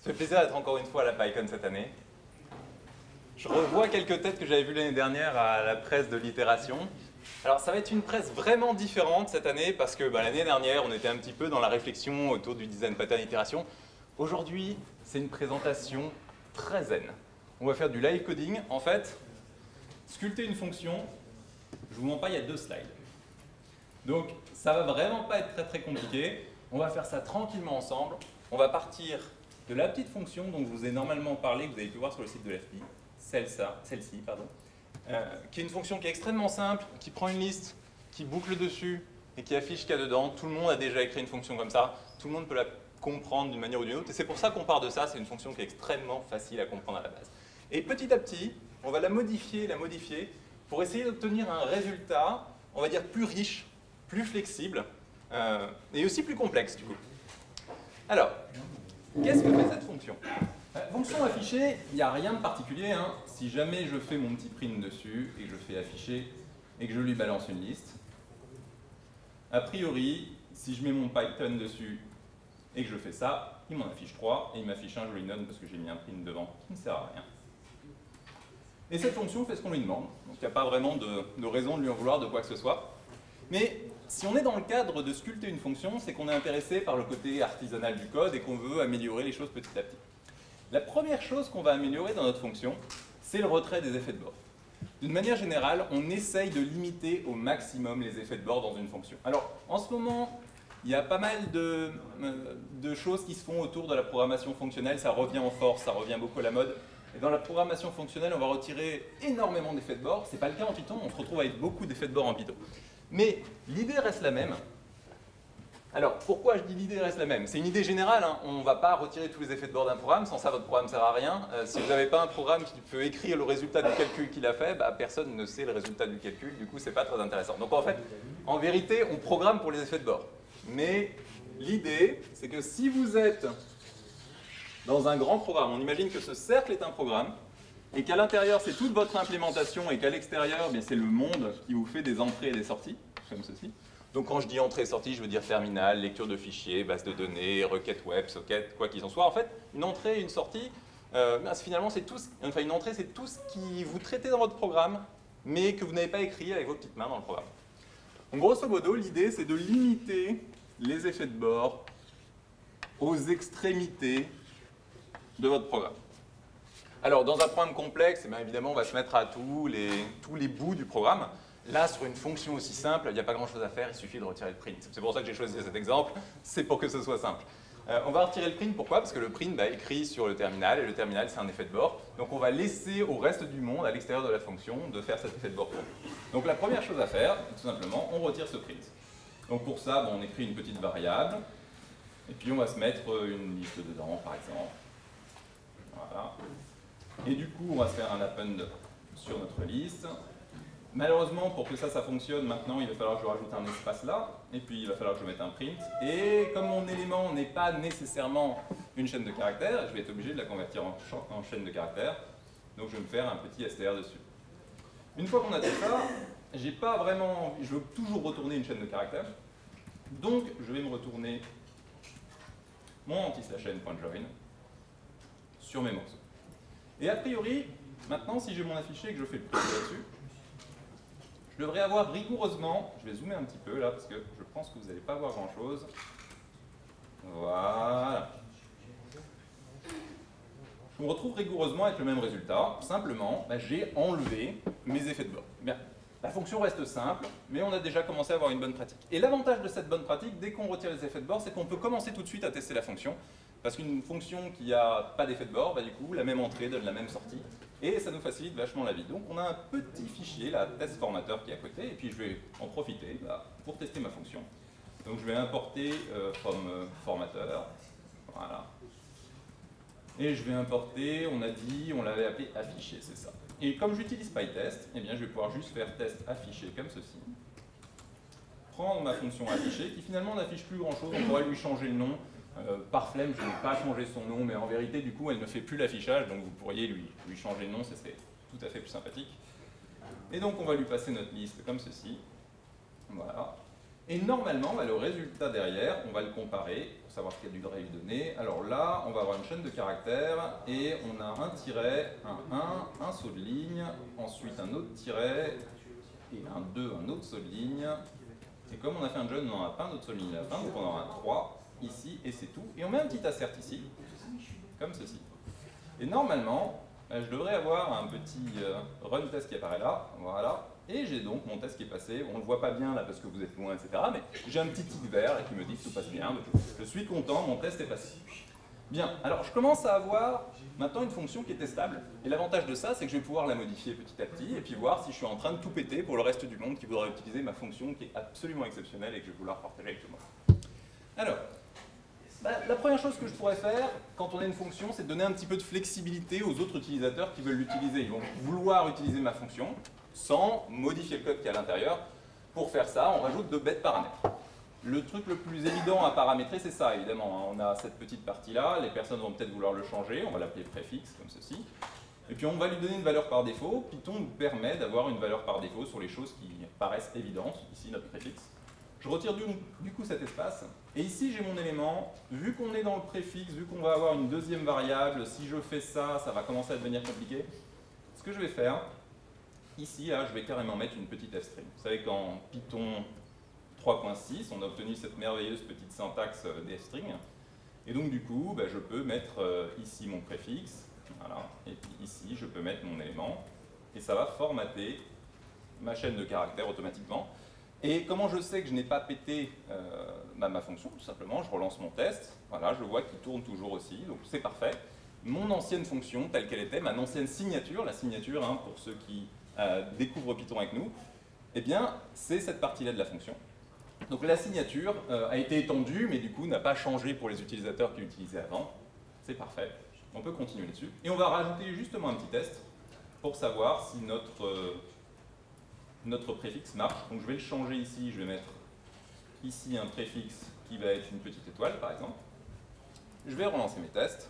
Ça fait plaisir d'être encore une fois à la PyCon cette année. Je revois quelques têtes que j'avais vues l'année dernière à la presse de l'itération. Alors ça va être une presse vraiment différente cette année parce que l'année dernière on était un petit peu dans la réflexion autour du design pattern itération. Aujourd'hui c'est une présentation très zen. On va faire du live coding. En fait, sculpter une fonction, je vous mens pas, il y a 2 slides. Donc ça va vraiment pas être très compliqué. On va faire ça tranquillement ensemble. On va partir de la petite fonction dont je vous ai normalement parlé, que vous avez pu voir sur le site de l'FP, celle-ci, qui est une fonction qui est extrêmement simple, qui prend une liste, qui boucle dessus et qui affiche ce qu'il y a dedans. Tout le monde a déjà écrit une fonction comme ça, tout le monde peut la comprendre d'une manière ou d'une autre, et c'est pour ça qu'on part de ça, c'est une fonction qui est extrêmement facile à comprendre à la base. Et petit à petit, on va la modifier, pour essayer d'obtenir un résultat, on va dire plus riche, plus flexible, et aussi plus complexe du coup. Alors, qu'est-ce que fait cette fonction? Fonction affichée, il n'y a rien de particulier. Si jamais je fais mon petit print dessus et que je fais afficher et que je lui balance une liste, a priori, si je mets mon Python dessus et que je fais ça, il m'en affiche 3 et il m'affiche un joli none parce que j'ai mis un print devant qui ne sert à rien. Et cette fonction fait ce qu'on lui demande, donc il n'y a pas vraiment de raison de lui en vouloir de quoi que ce soit. Mais si on est dans le cadre de sculpter une fonction, c'est qu'on est intéressé par le côté artisanal du code et qu'on veut améliorer les choses petit à petit. La première chose qu'on va améliorer dans notre fonction, c'est le retrait des effets de bord. D'une manière générale, on essaye de limiter au maximum les effets de bord dans une fonction. Alors, en ce moment, il y a pas mal de choses qui se font autour de la programmation fonctionnelle, ça revient en force, ça revient beaucoup à la mode. Et dans la programmation fonctionnelle, on va retirer énormément d'effets de bord. Ce n'est pas le cas en Python, on se retrouve avec beaucoup d'effets de bord en Python. Mais l'idée reste la même. Alors, pourquoi je dis l'idée reste la même? C'est une idée générale, on ne va pas retirer tous les effets de bord d'un programme, sans ça votre programme ne sert à rien. Si vous n'avez pas un programme qui peut écrire le résultat du calcul qu'il a fait, personne ne sait le résultat du calcul, du coup c'est pas très intéressant. Donc en fait, en vérité, on programme pour les effets de bord. Mais l'idée, c'est que si vous êtes dans un grand programme, on imagine que ce cercle est un programme, et qu'à l'intérieur c'est toute votre implémentation, et qu'à l'extérieur c'est le monde qui vous fait des entrées et des sorties, comme ceci. Donc quand je dis entrée et sortie, je veux dire terminal, lecture de fichiers, base de données, requête web, socket, quoi qu'il en soit. En fait, une entrée et une sortie, finalement c'est tout, une entrée c'est tout ce qui vous traitez dans votre programme, mais que vous n'avez pas écrit avec vos petites mains dans le programme. Donc grosso modo, l'idée c'est de limiter les effets de bord aux extrémités de votre programme. Alors dans un programme complexe, évidemment on va se mettre à tous les bouts du programme. Là, sur une fonction aussi simple, il n'y a pas grand-chose à faire, il suffit de retirer le print. C'est pour ça que j'ai choisi cet exemple, c'est pour que ce soit simple. On va retirer le print, pourquoi? Parce que le print écrit sur le terminal, et le terminal c'est un effet de bord. Donc on va laisser au reste du monde, à l'extérieur de la fonction, de faire cet effet de bord pour nous. Donc la première chose à faire, tout simplement, on retire ce print. Donc pour ça, on écrit une petite variable, et puis on va se mettre une liste dedans, par exemple. Voilà. Et du coup, on va se faire un append sur notre liste. Malheureusement, pour que ça fonctionne, maintenant, il va falloir que je rajoute un espace là, et puis il va falloir que je mette un print. Et comme mon élément n'est pas nécessairement une chaîne de caractères, je vais être obligé de la convertir en chaîne de caractères. Donc je vais me faire un petit str dessus. Une fois qu'on a tout ça, j'ai pas vraiment, je veux toujours retourner une chaîne de caractères. Donc je vais me retourner mon anti/n.join sur mes morceaux. Et a priori, maintenant, si j'ai mon affiché et que je fais le print là-dessus, je devrais avoir rigoureusement, je vais zoomer un petit peu là parce que je pense que vous n'allez pas voir grand chose. Voilà. Je me retrouve rigoureusement avec le même résultat. Simplement, j'ai enlevé mes effets de bord. Bien. La fonction reste simple, mais on a déjà commencé à avoir une bonne pratique. Et l'avantage de cette bonne pratique, dès qu'on retire les effets de bord, c'est qu'on peut commencer tout de suite à tester la fonction. Parce qu'une fonction qui n'a pas d'effet de bord, du coup, la même entrée donne la même sortie. Et ça nous facilite vachement la vie. Donc on a un petit fichier, là, test formateur qui est à côté, et puis je vais en profiter pour tester ma fonction. Donc je vais importer from formateur, voilà. Et je vais importer, on l'avait appelé afficher, c'est ça. Et comme j'utilise PyTest, je vais pouvoir juste faire test afficher comme ceci. Prendre ma fonction afficher, qui finalement n'affiche plus grand chose, on pourrait lui changer le nom. Par flemme, je n'ai pas changé son nom, mais en vérité, du coup, elle ne fait plus l'affichage, donc vous pourriez lui changer le nom, ça serait tout à fait plus sympathique. Et donc, on va lui passer notre liste comme ceci. Voilà. Et normalement, le résultat derrière, on va le comparer pour savoir ce qu'il y a du drive donné. Alors là, on va avoir une chaîne de caractères et on a un tiret, un saut de ligne, ensuite un autre tiret et un 2, un autre saut de ligne. Et comme on a fait un join, on n'en a pas un autre saut de ligne à la fin, donc on aura un 3 ici et c'est tout. Et on met un petit assert ici, comme ceci. Et normalement, je devrais avoir un petit run test qui apparaît là, voilà. Et j'ai donc mon test qui est passé, on ne le voit pas bien là parce que vous êtes loin, etc. Mais j'ai un petit tic vert qui me dit que tout passe bien, je suis content, mon test est passé. Bien, alors je commence à avoir maintenant une fonction qui est testable. Et l'avantage de ça, c'est que je vais pouvoir la modifier petit à petit et puis voir si je suis en train de tout péter pour le reste du monde qui voudra utiliser ma fonction qui est absolument exceptionnelle et que je vais vouloir partager avec tout le monde. Alors, la première chose que je pourrais faire quand on a une fonction, c'est de donner un petit peu de flexibilité aux autres utilisateurs qui veulent l'utiliser. Ils vont vouloir utiliser ma fonction sans modifier le code qui est à l'intérieur. Pour faire ça, on rajoute de bêtes paramètres. Le truc le plus évident à paramétrer, c'est ça, évidemment. On a cette petite partie-là, les personnes vont peut-être vouloir le changer, on va l'appeler préfixe, comme ceci. Et puis on va lui donner une valeur par défaut. Python nous permet d'avoir une valeur par défaut sur les choses qui paraissent évidentes. Ici, notre préfixe. Je retire du coup cet espace. Et ici, j'ai mon élément. Vu qu'on est dans le préfixe, vu qu'on va avoir une deuxième variable, si je fais ça, ça va commencer à devenir compliqué. Ce que je vais faire, ici, là, je vais carrément mettre une petite f-string. Vous savez qu'en Python 3.6, on a obtenu cette merveilleuse petite syntaxe des f-strings. Et donc, du coup, je peux mettre ici mon préfixe. Voilà. Et puis ici, je peux mettre mon élément. Et ça va formater ma chaîne de caractères automatiquement. Et comment je sais que je n'ai pas pété ma fonction? Tout simplement, je relance mon test. Voilà, je vois qu'il tourne toujours aussi, donc c'est parfait. Mon ancienne fonction, telle qu'elle était, ma ancienne signature, la signature, hein, pour ceux qui découvrent Python avec nous, eh bien, c'est cette partie-là de la fonction. Donc la signature a été étendue, mais du coup n'a pas changé pour les utilisateurs qui l'utilisaient avant. C'est parfait. On peut continuer là-dessus. Et on va rajouter justement un petit test pour savoir si notre préfixe marche. Donc je vais le changer ici, je vais mettre ici un préfixe qui va être une petite étoile par exemple. Je vais relancer mes tests.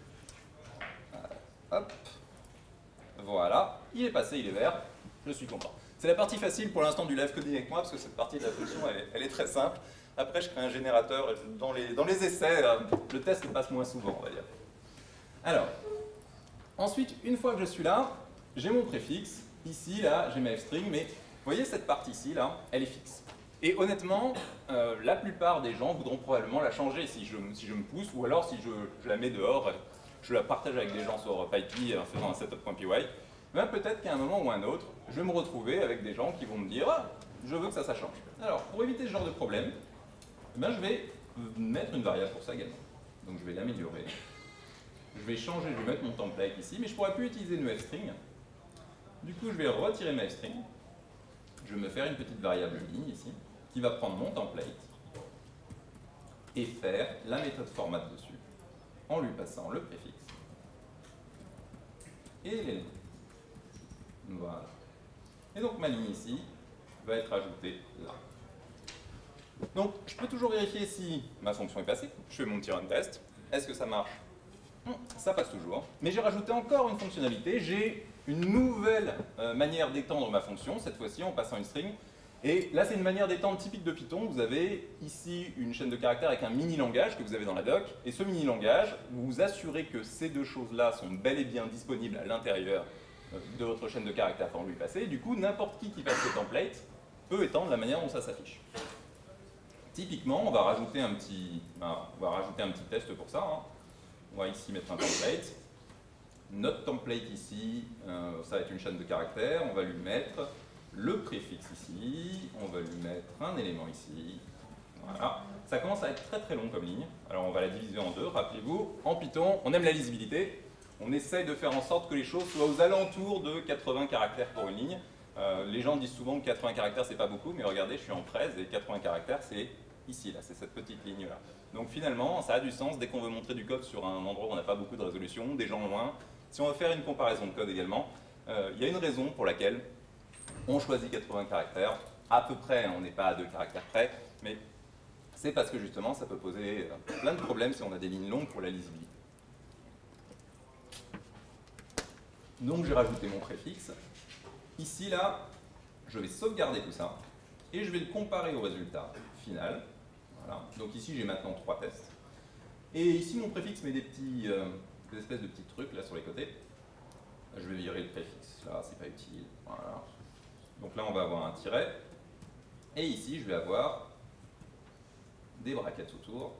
Hop. Voilà, il est passé, il est vert, je suis content. C'est la partie facile pour l'instant du live coding avec moi parce que cette partie de la fonction elle est très simple. Après je crée un générateur et dans les essais, le test passe moins souvent on va dire. Alors, ensuite une fois que je suis là, j'ai mon préfixe. Ici, là, j'ai ma f-string, mais vous voyez cette partie-ci, là, elle est fixe. Et honnêtement, la plupart des gens voudront probablement la changer si je me pousse, ou alors si je la mets dehors, je la partage avec des gens sur PyPy en faisant un setup.py, ben peut-être qu'à un moment ou un autre, je vais me retrouver avec des gens qui vont me dire « Ah, je veux que ça change ». Alors, pour éviter ce genre de problème, ben, je vais mettre une variable pour ça également. Donc je vais l'améliorer. Je vais changer, je vais mettre mon template ici, mais je ne pourrais plus utiliser une f-string. Du coup, je vais retirer ma f-string. Je vais me faire une petite variable ligne ici, qui va prendre mon template et faire la méthode format dessus, en lui passant le préfixe et l'élément. Voilà. Et donc ma ligne ici va être ajoutée là. Donc je peux toujours vérifier si ma fonction est passée. Je fais mon petit run test. Est-ce que ça marche? Ça passe toujours. Mais j'ai rajouté encore une fonctionnalité. J'ai une nouvelle manière d'étendre ma fonction, cette fois-ci en passant une string. Et là, c'est une manière d'étendre typique de Python. Vous avez ici une chaîne de caractères avec un mini-langage que vous avez dans la doc. Et ce mini-langage, vous vous assurez que ces deux choses-là sont bel et bien disponibles à l'intérieur de votre chaîne de caractères pour lui passer. Du coup, n'importe qui passe le template peut étendre la manière dont ça s'affiche. Typiquement, on va rajouter un petit test pour ça. Hein. On va ici mettre un template. Notre template ici, ça va être une chaîne de caractères. On va lui mettre le préfixe ici. On va lui mettre un élément ici. Voilà. Ça commence à être très très long comme ligne. Alors on va la diviser en deux. Rappelez-vous, en Python, on aime la lisibilité. On essaye de faire en sorte que les choses soient aux alentours de 80 caractères pour une ligne. Les gens disent souvent que 80 caractères c'est pas beaucoup, mais regardez, je suis en 13 et 80 caractères c'est ici, là, c'est cette petite ligne-là. Donc finalement, ça a du sens dès qu'on veut montrer du code sur un endroit où on n'a pas beaucoup de résolution, des gens loin. Si on veut faire une comparaison de code également, il y a une raison pour laquelle on choisit 80 caractères. À peu près, on n'est pas à 2 caractères près, mais c'est parce que justement, ça peut poser plein de problèmes si on a des lignes longues pour la lisibilité. Donc j'ai rajouté mon préfixe. Ici, là, je vais sauvegarder tout ça. et je vais le comparer au résultat final. Voilà. Donc ici, j'ai maintenant 3 tests. Et ici, mon préfixe met des espèces de petits trucs là sur les côtés. Je vais virer le préfixe, là, c'est pas utile. Voilà. Donc là, on va avoir un tiret. Et ici, je vais avoir des brackets autour.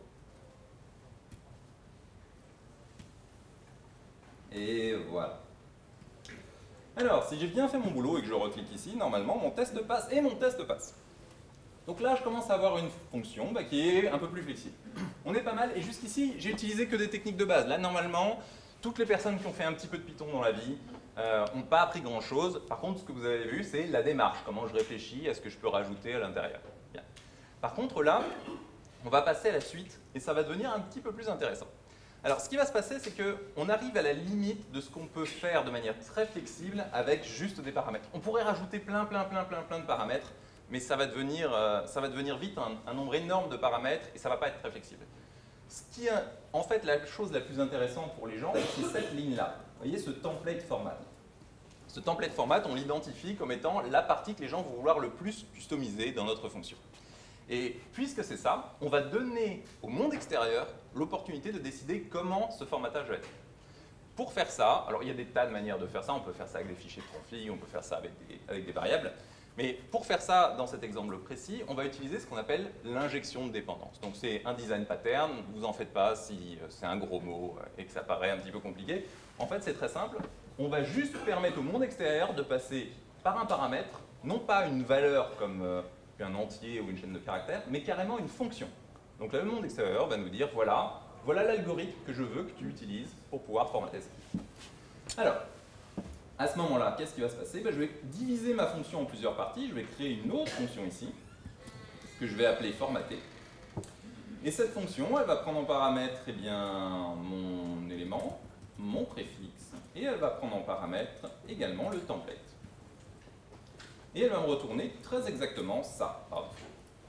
Et voilà. Alors, si j'ai bien fait mon boulot et que je reclique ici, normalement, mon test passe et mon test passe. Donc là, je commence à avoir une fonction qui est un peu plus flexible. On est pas mal, et jusqu'ici, j'ai utilisé que des techniques de base. Là, normalement, toutes les personnes qui ont fait un petit peu de Python dans la vie n'ont pas appris grand-chose. Par contre, ce que vous avez vu, c'est la démarche, comment je réfléchis à ce que je peux rajouter à l'intérieur. Par contre, là, on va passer à la suite, et ça va devenir un petit peu plus intéressant. Alors, ce qui va se passer, c'est qu'on arrive à la limite de ce qu'on peut faire de manière très flexible avec juste des paramètres. On pourrait rajouter plein de paramètres, mais ça va devenir vite un nombre énorme de paramètres et ça ne va pas être très flexible. Ce qui est en fait la chose la plus intéressante pour les gens, c'est cette ligne-là. Vous voyez ce template format. Ce template format, on l'identifie comme étant la partie que les gens vont vouloir le plus customiser dans notre fonction. Et puisque c'est ça, on va donner au monde extérieur l'opportunité de décider comment ce formatage va être. Pour faire ça, alors il y a des tas de manières de faire ça, on peut faire ça avec des fichiers de config, on peut faire ça avec des variables, mais pour faire ça, dans cet exemple précis, on va utiliser ce qu'on appelle l'injection de dépendance. Donc c'est un design pattern, vous en faites pas si c'est un gros mot et que ça paraît un petit peu compliqué. En fait, c'est très simple, on va juste permettre au monde extérieur de passer par un paramètre, non pas une valeur comme un entier ou une chaîne de caractères, mais carrément une fonction. Donc là, le monde extérieur va nous dire, voilà l'algorithme que je veux que tu utilises pour pouvoir formater ça. Alors, à ce moment-là, qu'est-ce qui va se passer? Je vais diviser ma fonction en plusieurs parties, je vais créer une autre fonction ici, que je vais appeler formater. Et cette fonction, elle va prendre en paramètre mon élément, mon préfixe, et elle va prendre en paramètre également le template. Et elle va me retourner très exactement ça, par défaut.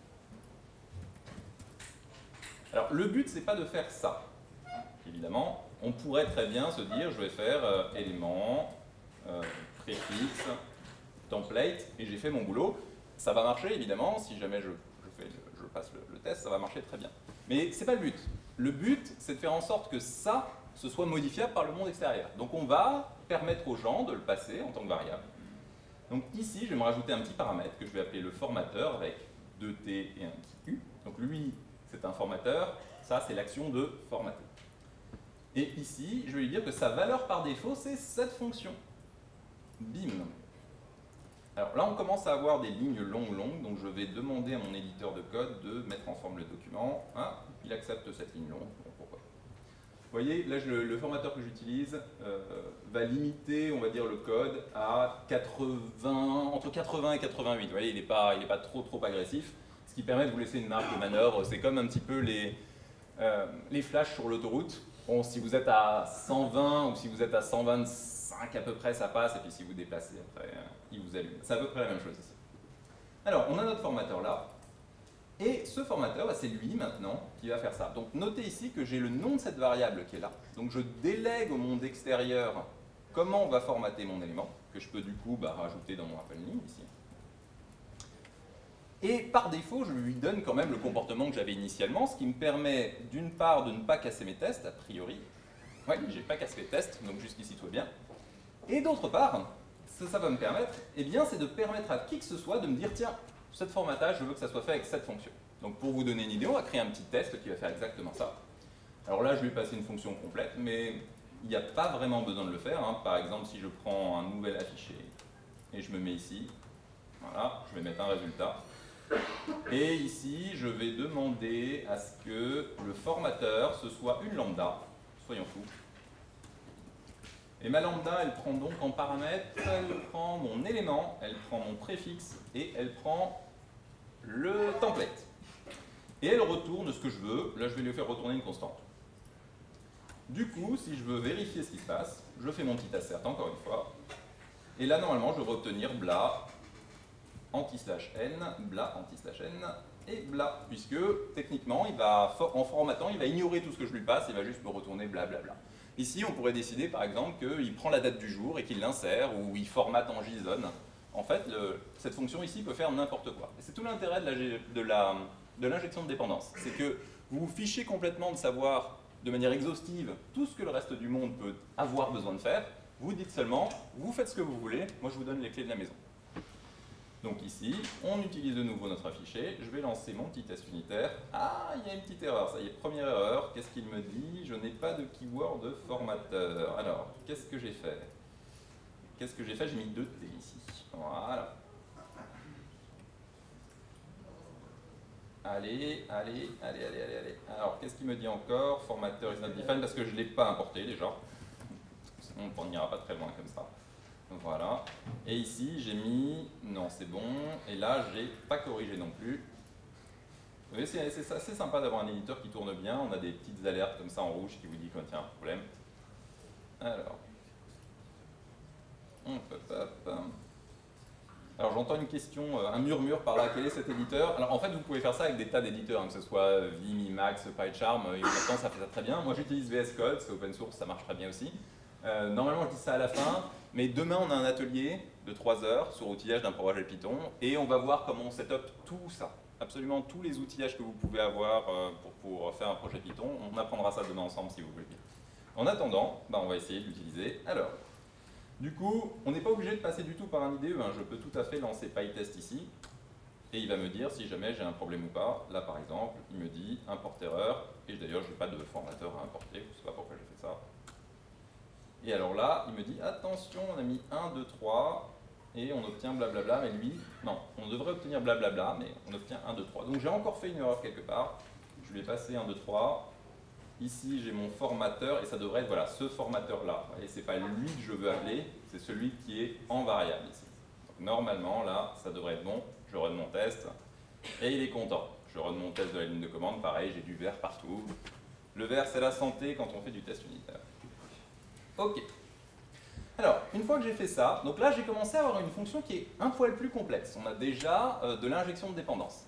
Alors, le but, c'est pas de faire ça. Évidemment, on pourrait très bien se dire, je vais faire élément, préfixe, template, et j'ai fait mon boulot. Ça va marcher, évidemment, si jamais je passe le test, ça va marcher très bien. Mais c'est pas le but. Le but, c'est de faire en sorte que ça, ce soit modifiable par le monde extérieur. Donc on va permettre aux gens de le passer en tant que variable. Donc ici, je vais me rajouter un petit paramètre que je vais appeler le formateur avec 2T et un petit U. Donc lui, c'est un formateur, ça c'est l'action de formater. Et ici, je vais lui dire que sa valeur par défaut, c'est cette fonction. Bim. Alors là, on commence à avoir des lignes longues, donc je vais demander à mon éditeur de code de mettre en forme le document. Ah, il accepte cette ligne longue, bon, pourquoi pas. Vous voyez, là, le formateur que j'utilise va limiter, on va dire, le code à entre 80 et 88. Vous voyez, il n'est pas trop agressif, ce qui permet de vous laisser une marge de manœuvre. C'est comme un petit peu les flashs sur l'autoroute. Bon, si vous êtes à 120 ou si vous êtes à 125 à peu près, ça passe, et puis si vous déplacez après, il vous allume. C'est à peu près la même chose ici. Alors, on a notre formateur là, et ce formateur, c'est lui maintenant qui va faire ça. Donc notez ici que j'ai le nom de cette variable qui est là. Donc je délègue au monde extérieur comment on va formater mon élément, que je peux du coup rajouter dans mon appel-ligne ici. Et par défaut, je lui donne quand même le comportement que j'avais initialement, ce qui me permet d'une part de ne pas casser mes tests, a priori. Oui, j'ai pas cassé les tests, donc jusqu'ici tout va bien. Et d'autre part, ce que ça va me permettre, c'est de permettre à qui que ce soit de me dire, tiens, ce formatage, je veux que ça soit fait avec cette fonction. Donc pour vous donner une idée, on va créer un petit test qui va faire exactement ça. Alors là, je vais passer une fonction complète, mais il n'y a pas vraiment besoin de le faire. Par exemple, si je prends un nouvel affiché et je me mets ici, voilà, je vais mettre un résultat. Et ici, je vais demander à ce que le formateur, ce soit une lambda, soyons fous. Et ma lambda, elle prend donc en paramètre, elle prend mon élément, elle prend mon préfixe et elle prend le template. Et elle retourne ce que je veux. Là, je vais lui faire retourner une constante. Du coup, si je veux vérifier ce qui se passe, je fais mon petit assert encore une fois. Et là, normalement, je devrais obtenir bla anti/n, bla anti/n et bla. Puisque, techniquement, en formatant, il va ignorer tout ce que je lui passe, il va juste me retourner blablabla. Ici, on pourrait décider, par exemple, qu'il prend la date du jour et qu'il l'insère, ou il formate en JSON. En fait, cette fonction ici peut faire n'importe quoi. Et c'est tout l'intérêt de l'injection de dépendance. C'est que vous vous fichez complètement de savoir de manière exhaustive tout ce que le reste du monde peut avoir besoin de faire. Vous dites seulement, vous faites ce que vous voulez, moi je vous donne les clés de la maison. Donc ici, on utilise de nouveau notre affiché. Je vais lancer mon petit test unitaire. Ah, il y a une petite erreur, ça y est, première erreur. Qu'est-ce qu'il me dit? Je n'ai pas de keyword de formateur. Alors, qu'est-ce que j'ai fait? Qu'est-ce que j'ai fait? J'ai mis 2 T ici. Voilà. Allez. Alors, qu'est-ce qu'il me dit encore? Formateur is not defined, parce que je ne l'ai pas importé déjà. Sinon, on n'ira pas très loin comme ça. Voilà. Et ici, j'ai mis... Non, c'est bon. Et là, j'ai pas corrigé non plus. Vous voyez, c'est assez sympa d'avoir un éditeur qui tourne bien. On a des petites alertes comme ça en rouge qui vous dit qu'il y a un problème. Alors... Alors j'entends une question, un murmure par là, quel est cet éditeur? Alors en fait vous pouvez faire ça avec des tas d'éditeurs, hein, que ce soit Vim, Emacs, PyCharm, et maintenant ça fait ça très bien. Moi j'utilise VS Code, c'est open source, ça marche très bien aussi. Normalement je dis ça à la fin, mais demain on a un atelier de 3 heures sur outillage d'un projet Python, et on va voir comment on setup tout ça. Absolument tous les outillages que vous pouvez avoir pour faire un projet Python, on apprendra ça demain ensemble si vous voulez bien. En attendant, on va essayer de l'utiliser. Alors, du coup, on n'est pas obligé de passer du tout par un IDE, hein. Je peux tout à fait lancer PyTest ici, et il va me dire si jamais j'ai un problème ou pas. Là par exemple, il me dit import erreur, et d'ailleurs je n'ai pas de formateur à importer, je ne sais pas pourquoi j'ai fait ça. Et alors là, il me dit attention, on a mis 1, 2, 3, et on obtient blablabla, mais lui, non, on devrait obtenir blablabla, mais on obtient 1, 2, 3. Donc j'ai encore fait une erreur quelque part, je lui ai passé 1, 2, 3. Ici, j'ai mon formateur, et ça devrait être voilà, ce formateur-là. Et ce n'est pas lui que je veux appeler, c'est celui qui est en variable ici. Donc, normalement, là, ça devrait être bon. Je run mon test, et il est content. Je run mon test de la ligne de commande, pareil, j'ai du vert partout. Le vert, c'est la santé quand on fait du test unitaire. Ok. Alors, une fois que j'ai fait ça, donc là, j'ai commencé à avoir une fonction qui est un poil plus complexe. On a déjà de l'injection de dépendance.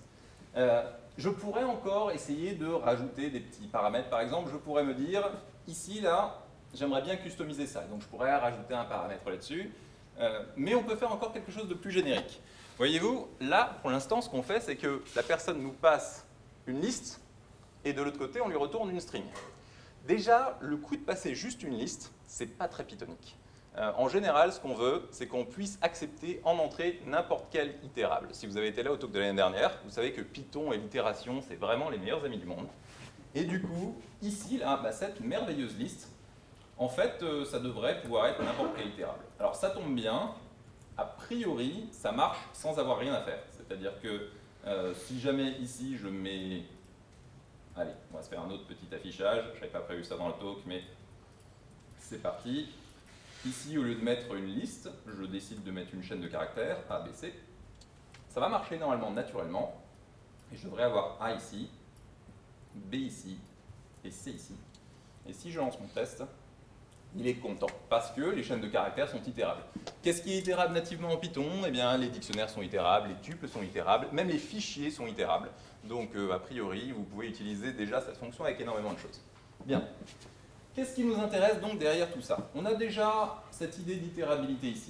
Je pourrais encore essayer de rajouter des petits paramètres. Par exemple, je pourrais me dire, ici, là, j'aimerais bien customiser ça. Donc, je pourrais rajouter un paramètre là-dessus. Mais on peut faire encore quelque chose de plus générique. Voyez-vous, là, pour l'instant, ce qu'on fait, c'est que la personne nous passe une liste, et de l'autre côté, on lui retourne une string. Déjà, le coup de passer juste une liste, c'est pas très pythonique. En général, ce qu'on veut, c'est qu'on puisse accepter en entrée n'importe quel itérable. Si vous avez été là au talk de l'année dernière, vous savez que Python et l'itération, c'est vraiment les meilleurs amis du monde. Et du coup, ici, là, cette merveilleuse liste, en fait, ça devrait pouvoir être n'importe quel itérable. Alors ça tombe bien, a priori, ça marche sans avoir rien à faire. C'est-à-dire que si jamais ici, je mets... Allez, on va se faire un autre petit affichage. Je n'avais pas prévu ça dans le talk, mais c'est parti. Ici, au lieu de mettre une liste, je décide de mettre une chaîne de caractères, A, B, C. Ça va marcher normalement naturellement. Et je devrais avoir A ici, B ici, et C ici. Et si je lance mon test, il est content, parce que les chaînes de caractères sont itérables. Qu'est-ce qui est itérable nativement en Python? Eh bien, les dictionnaires sont itérables, les tuples sont itérables, même les fichiers sont itérables. Donc, a priori, vous pouvez utiliser déjà cette fonction avec énormément de choses. Bien. Qu'est-ce qui nous intéresse donc derrière tout ça? On a déjà cette idée d'itérabilité ici.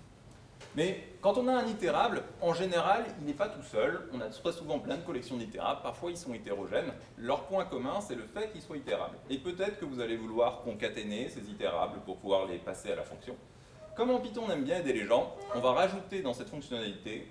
Mais quand on a un itérable, en général, il n'est pas tout seul. On a très souvent plein de collections d'itérables. Parfois, ils sont hétérogènes. Leur point commun, c'est le fait qu'ils soient itérables. Et peut-être que vous allez vouloir concaténer ces itérables pour pouvoir les passer à la fonction. Comme en Python, on aime bien aider les gens, on va rajouter dans cette fonctionnalité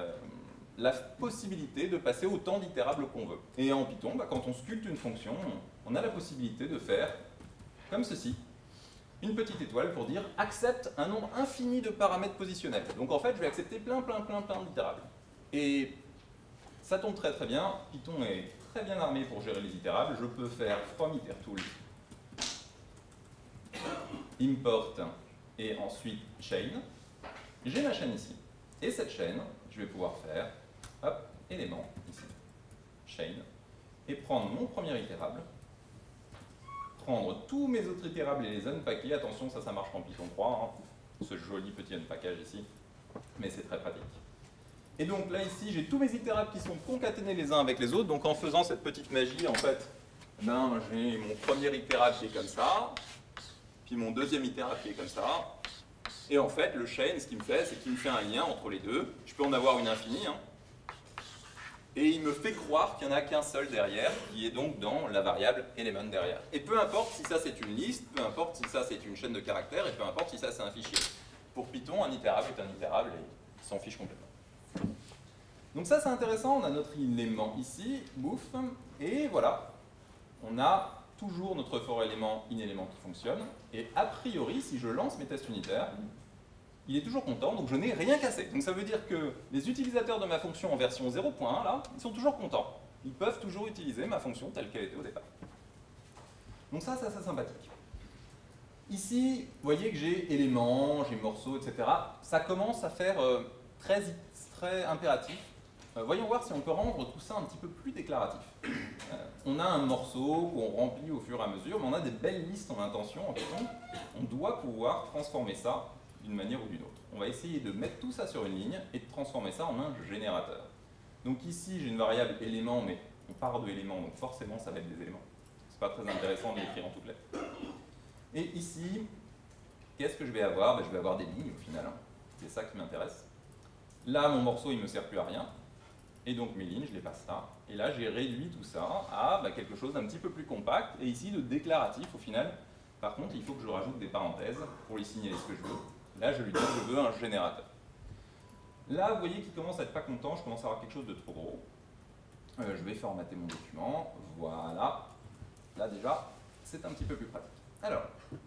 la possibilité de passer autant d'itérables qu'on veut. Et en Python, quand on sculpte une fonction, on a la possibilité de faire comme ceci, une petite étoile pour dire « accepte un nombre infini de paramètres positionnels ». Donc en fait, je vais accepter plein d'itérables. Et ça tombe très très bien, Python est très bien armé pour gérer les itérables. Je peux faire from itertool, import, et ensuite chain. J'ai ma chaîne ici. Et cette chaîne, je vais pouvoir faire, hop, élément, ici, chain, et prendre mon premier itérable, prendre tous mes autres itérables et les unpacker. Attention, ça marche en Python 3, hein, ce joli petit unpackage ici, mais c'est très pratique. Et donc là, ici, j'ai tous mes itérables qui sont concaténés les uns avec les autres. Donc en faisant cette petite magie, en fait, j'ai mon premier itérable qui est comme ça, puis mon deuxième itérable qui est comme ça, Et en fait, le chain, ce qu'il me fait, c'est qu'il me fait un lien entre les deux. Je peux en avoir une infinie, hein. Et il me fait croire qu'il n'y en a qu'un seul derrière, qui est donc dans la variable element derrière. Et peu importe si ça c'est une liste, peu importe si ça c'est une chaîne de caractères, et peu importe si ça c'est un fichier. Pour Python, un itérable est un itérable et il s'en fiche complètement. Donc ça c'est intéressant, on a notre élément ici, bouf, et voilà, on a toujours notre for élément in-élément qui fonctionne, et a priori, si je lance mes tests unitaires, il est toujours content, donc je n'ai rien cassé. Donc ça veut dire que les utilisateurs de ma fonction en version 0.1, là, ils sont toujours contents. Ils peuvent toujours utiliser ma fonction telle qu'elle était au départ. Donc ça, c'est sympathique. Ici, vous voyez que j'ai éléments, j'ai morceaux, etc. Ça commence à faire très impératif. Voyons voir si on peut rendre tout ça un petit peu plus déclaratif. On a un morceau qu'on remplit au fur et à mesure, mais on a des belles listes en intention en Python. On doit pouvoir transformer ça d'une manière ou d'une autre. On va essayer de mettre tout ça sur une ligne et de transformer ça en un générateur. Donc ici, j'ai une variable élément, mais on part de éléments, donc forcément, ça va être des éléments. C'est pas très intéressant de l'écrire en toutes lettres. Et ici, qu'est-ce que je vais avoir? Je vais avoir des lignes au final. C'est ça qui m'intéresse. Là, mon morceau, il ne me sert plus à rien. Et donc mes lignes, je les passe là. Et là, j'ai réduit tout ça à quelque chose d'un petit peu plus compact. Et ici, de déclaratif au final. Par contre, il faut que je rajoute des parenthèses pour lui signaler ce que je veux. Là, je lui dis que je veux un générateur. Là, vous voyez qu'il commence à être pas content, je commence à avoir quelque chose de trop gros. Je vais formater mon document, voilà. Là déjà, c'est un petit peu plus pratique. Alors,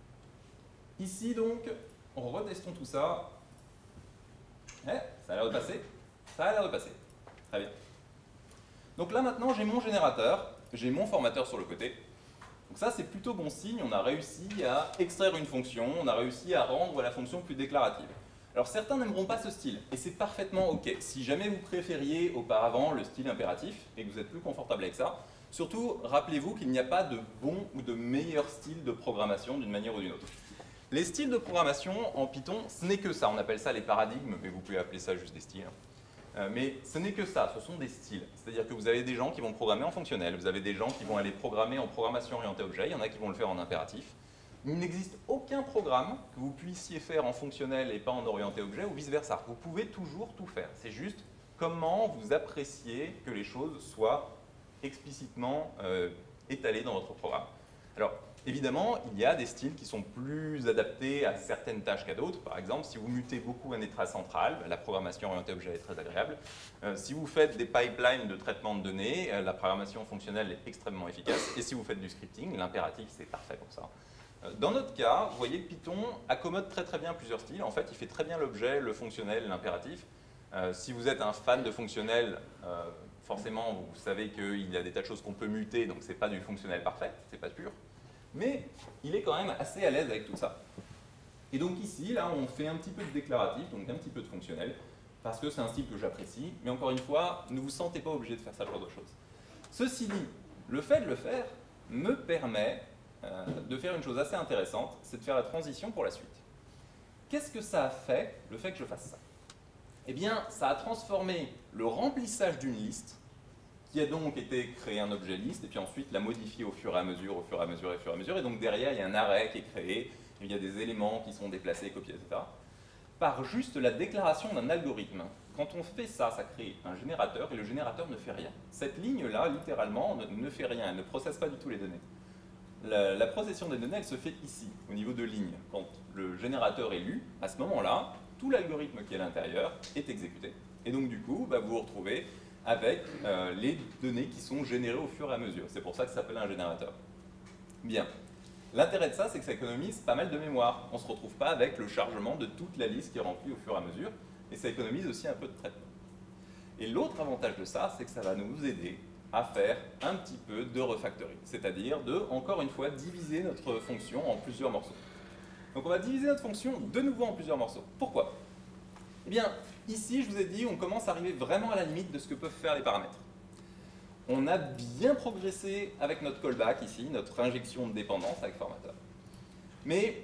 ici donc, retestons tout ça. Ça a l'air de passer. Ça a l'air de passer. Très bien. Donc là maintenant, j'ai mon générateur, j'ai mon formateur sur le côté. Donc ça, c'est plutôt bon signe, on a réussi à extraire une fonction, on a réussi à rendre la fonction plus déclarative. Alors certains n'aimeront pas ce style, et c'est parfaitement ok. Si jamais vous préfériez auparavant le style impératif, et que vous êtes plus confortable avec ça, surtout, rappelez-vous qu'il n'y a pas de bon ou de meilleur style de programmation d'une manière ou d'une autre. Les styles de programmation en Python, ce n'est que ça, on appelle ça les paradigmes, mais vous pouvez appeler ça juste des styles. Mais ce n'est que ça, ce sont des styles. C'est-à-dire que vous avez des gens qui vont programmer en fonctionnel, vous avez des gens qui vont aller programmer en programmation orientée objet, il y en a qui vont le faire en impératif. Il n'existe aucun programme que vous puissiez faire en fonctionnel et pas en orienté objet ou vice-versa. Vous pouvez toujours tout faire. C'est juste comment vous appréciez que les choses soient explicitement étalées dans votre programme. Alors, évidemment, il y a des styles qui sont plus adaptés à certaines tâches qu'à d'autres. Par exemple, si vous mutez beaucoup un état central, la programmation orientée objet est très agréable. Si vous faites des pipelines de traitement de données, la programmation fonctionnelle est extrêmement efficace. Et si vous faites du scripting, l'impératif, c'est parfait pour ça. Dans notre cas, vous voyez que Python accommode très bien plusieurs styles. En fait, il fait très bien l'objet, le fonctionnel, l'impératif. Si vous êtes un fan de fonctionnel, forcément, vous savez qu'il y a des tas de choses qu'on peut muter, donc ce n'est pas du fonctionnel parfait, c'est pas pur. Mais il est quand même assez à l'aise avec tout ça. Et donc ici, là, on fait un petit peu de déclaratif, donc un petit peu de fonctionnel, parce que c'est un style que j'apprécie. Mais encore une fois, ne vous sentez pas obligé de faire ça genre de choses. Ceci dit, le fait de le faire me permet de faire une chose assez intéressante, c'est de faire la transition pour la suite. Qu'est-ce que ça a fait, le fait que je fasse ça? Eh bien, ça a transformé le remplissage d'une liste, qui a donc été créé un objet liste, et puis ensuite l'a modifié au fur et à mesure, au fur et à mesure, au fur et à mesure, et donc derrière, il y a un array qui est créé, il y a des éléments qui sont déplacés, copiés, etc. Par juste la déclaration d'un algorithme. Quand on fait ça, ça crée un générateur, et le générateur ne fait rien. Cette ligne-là, littéralement, ne fait rien, elle ne processe pas du tout les données. La procession des données, elle se fait ici, au niveau de ligne. Quand le générateur est lu, à ce moment-là, tout l'algorithme qui est à l'intérieur est exécuté. Et donc du coup, vous vous retrouvez avec les données qui sont générées au fur et à mesure. C'est pour ça que ça s'appelle un générateur. Bien. L'intérêt de ça, c'est que ça économise pas mal de mémoire. On ne se retrouve pas avec le chargement de toute la liste qui est remplie au fur et à mesure, et ça économise aussi un peu de traitement. Et l'autre avantage de ça, c'est que ça va nous aider à faire un petit peu de refactoring, c'est-à-dire de, encore une fois, diviser notre fonction en plusieurs morceaux. Donc on va diviser notre fonction de nouveau en plusieurs morceaux. Pourquoi? Eh bien, ici, je vous ai dit, on commence à arriver vraiment à la limite de ce que peuvent faire les paramètres. On a bien progressé avec notre callback ici, notre injection de dépendance avec formateur. Mais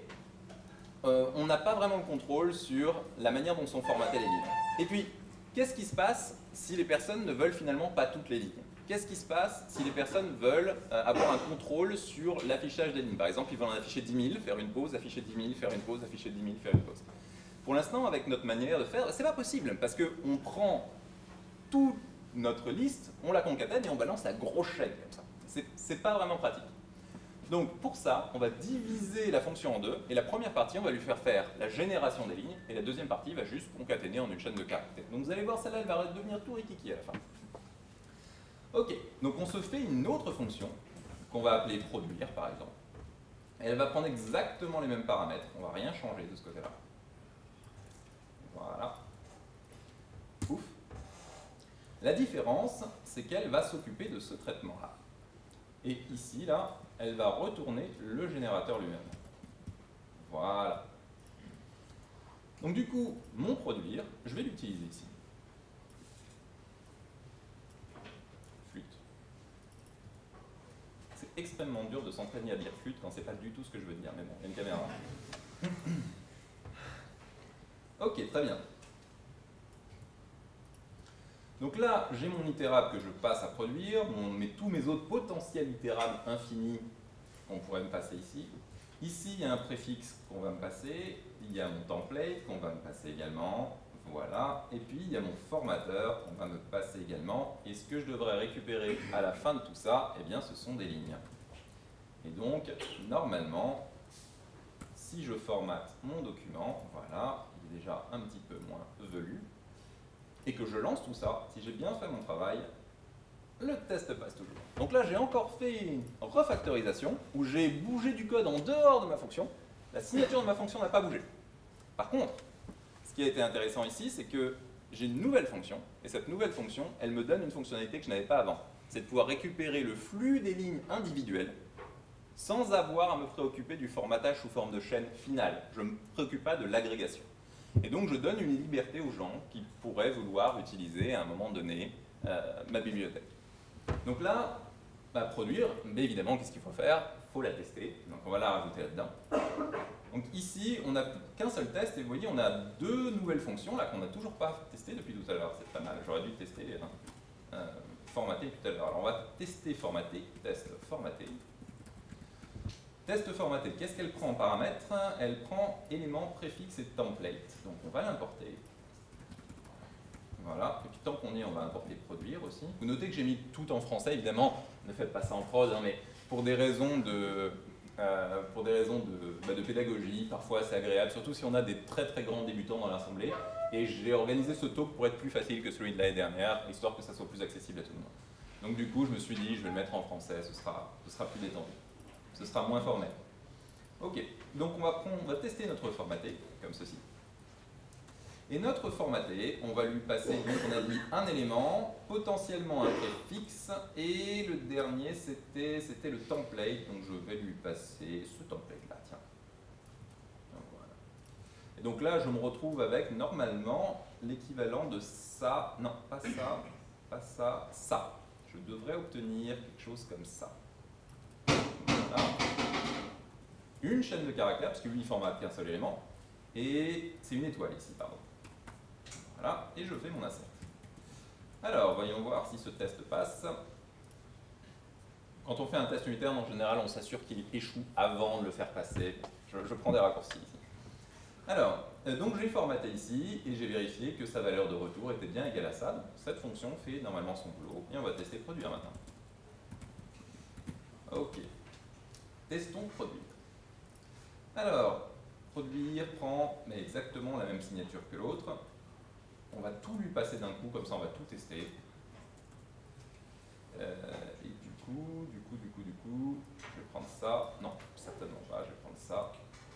on n'a pas vraiment le contrôle sur la manière dont sont formatées les lignes. Et puis, qu'est-ce qui se passe si les personnes ne veulent finalement pas toutes les lignes? Qu'est-ce qui se passe si les personnes veulent avoir un contrôle sur l'affichage des lignes? Par exemple, ils veulent en afficher 10 000, faire une pause, afficher 10 000, faire une pause, afficher 10 000, faire une pause. Pour l'instant, avec notre manière de faire, c'est pas possible, parce qu'on prend toute notre liste, on la concatène et on balance la grosse chaîne comme ça. C'est pas vraiment pratique. Donc pour ça, on va diviser la fonction en deux, et la première partie, on va lui faire la génération des lignes, et la deuxième partie va juste concaténer en une chaîne de caractères. Donc vous allez voir, celle-là, elle va devenir tout rikiki à la fin. Ok, donc on se fait une autre fonction, qu'on va appeler produire, par exemple. Et elle va prendre exactement les mêmes paramètres, on ne va rien changer de ce côté-là. Voilà. Ouf. La différence, c'est qu'elle va s'occuper de ce traitement-là. Et ici, là, elle va retourner le générateur lui-même. Voilà. Donc du coup, mon produire, je vais l'utiliser ici. Flûte. C'est extrêmement dur de s'entraîner à dire flûte quand c'est pas du tout ce que je veux dire, mais bon, il y a une caméra. Ok, très bien. Donc là, j'ai mon itérable que je passe à produire, tous mes autres potentiels itérables infinis qu'on pourrait me passer ici. Ici, il y a un préfixe qu'on va me passer, il y a mon template qu'on va me passer également, voilà. Et puis, il y a mon formateur qu'on va me passer également. Et ce que je devrais récupérer à la fin de tout ça, eh bien, ce sont des lignes. Et donc, normalement, si je formate mon document, voilà, il est déjà un petit peu moins velu, et que je lance tout ça, si j'ai bien fait mon travail, le test passe toujours. Donc là, j'ai encore fait une refactorisation où j'ai bougé du code en dehors de ma fonction. La signature de ma fonction n'a pas bougé. Par contre, ce qui a été intéressant ici, c'est que j'ai une nouvelle fonction, et cette nouvelle fonction, elle me donne une fonctionnalité que je n'avais pas avant. C'est de pouvoir récupérer le flux des lignes individuelles sans avoir à me préoccuper du formatage sous forme de chaîne finale. Je ne me préoccupe pas de l'agrégation. Et donc je donne une liberté aux gens qui pourraient vouloir utiliser à un moment donné ma bibliothèque. Donc là, produire, mais évidemment, qu'est-ce qu'il faut faire? Il faut la tester, donc on va la rajouter là-dedans. Donc ici, on n'a qu'un seul test, et vous voyez, on a deux nouvelles fonctions là qu'on n'a toujours pas testées depuis tout à l'heure, c'est pas mal, j'aurais dû tester formater tout à l'heure. Alors on va tester formater, test formater. Test formaté, qu'est-ce qu'elle prend en paramètres? Elle prend éléments, préfixe et template. Donc on va l'importer. Voilà, et puis tant qu'on y est, on va importer produire aussi. Vous notez que j'ai mis tout en français, évidemment, ne faites pas ça en prod, hein, mais pour des raisons de pédagogie, parfois c'est agréable, surtout si on a des très très grands débutants dans l'assemblée. Et j'ai organisé ce talk pour être plus facile que celui de l'année dernière, histoire que ça soit plus accessible à tout le monde. Donc du coup, je me suis dit, je vais le mettre en français, ce sera plus détendu. Ce sera moins formel. Ok, donc on va tester notre formaté, comme ceci. Et notre formaté, on va lui passer, donc on a dit un élément, potentiellement un préfixe, et le dernier c'était le template, donc je vais lui passer ce template-là, tiens. Donc, voilà. Et donc là, je me retrouve avec normalement l'équivalent de ça, non, pas ça, pas ça, ça. Je devrais obtenir quelque chose comme ça. Voilà. Une chaîne de caractères, parce que lui il formate qu'un seul élément, et c'est une étoile ici, pardon. Voilà, et je fais mon assert. Alors, voyons voir si ce test passe. Quand on fait un test unitaire, en général, on s'assure qu'il échoue avant de le faire passer. Je prends des raccourcis ici. Alors, donc j'ai formaté ici, et j'ai vérifié que sa valeur de retour était bien égale à ça. Donc, cette fonction fait normalement son boulot, et on va tester produire maintenant. Ok. Testons produire. Alors, produire prend exactement la même signature que l'autre. On va tout lui passer d'un coup, comme ça on va tout tester. Et du coup, je vais prendre ça. Non, certainement pas, je vais prendre ça.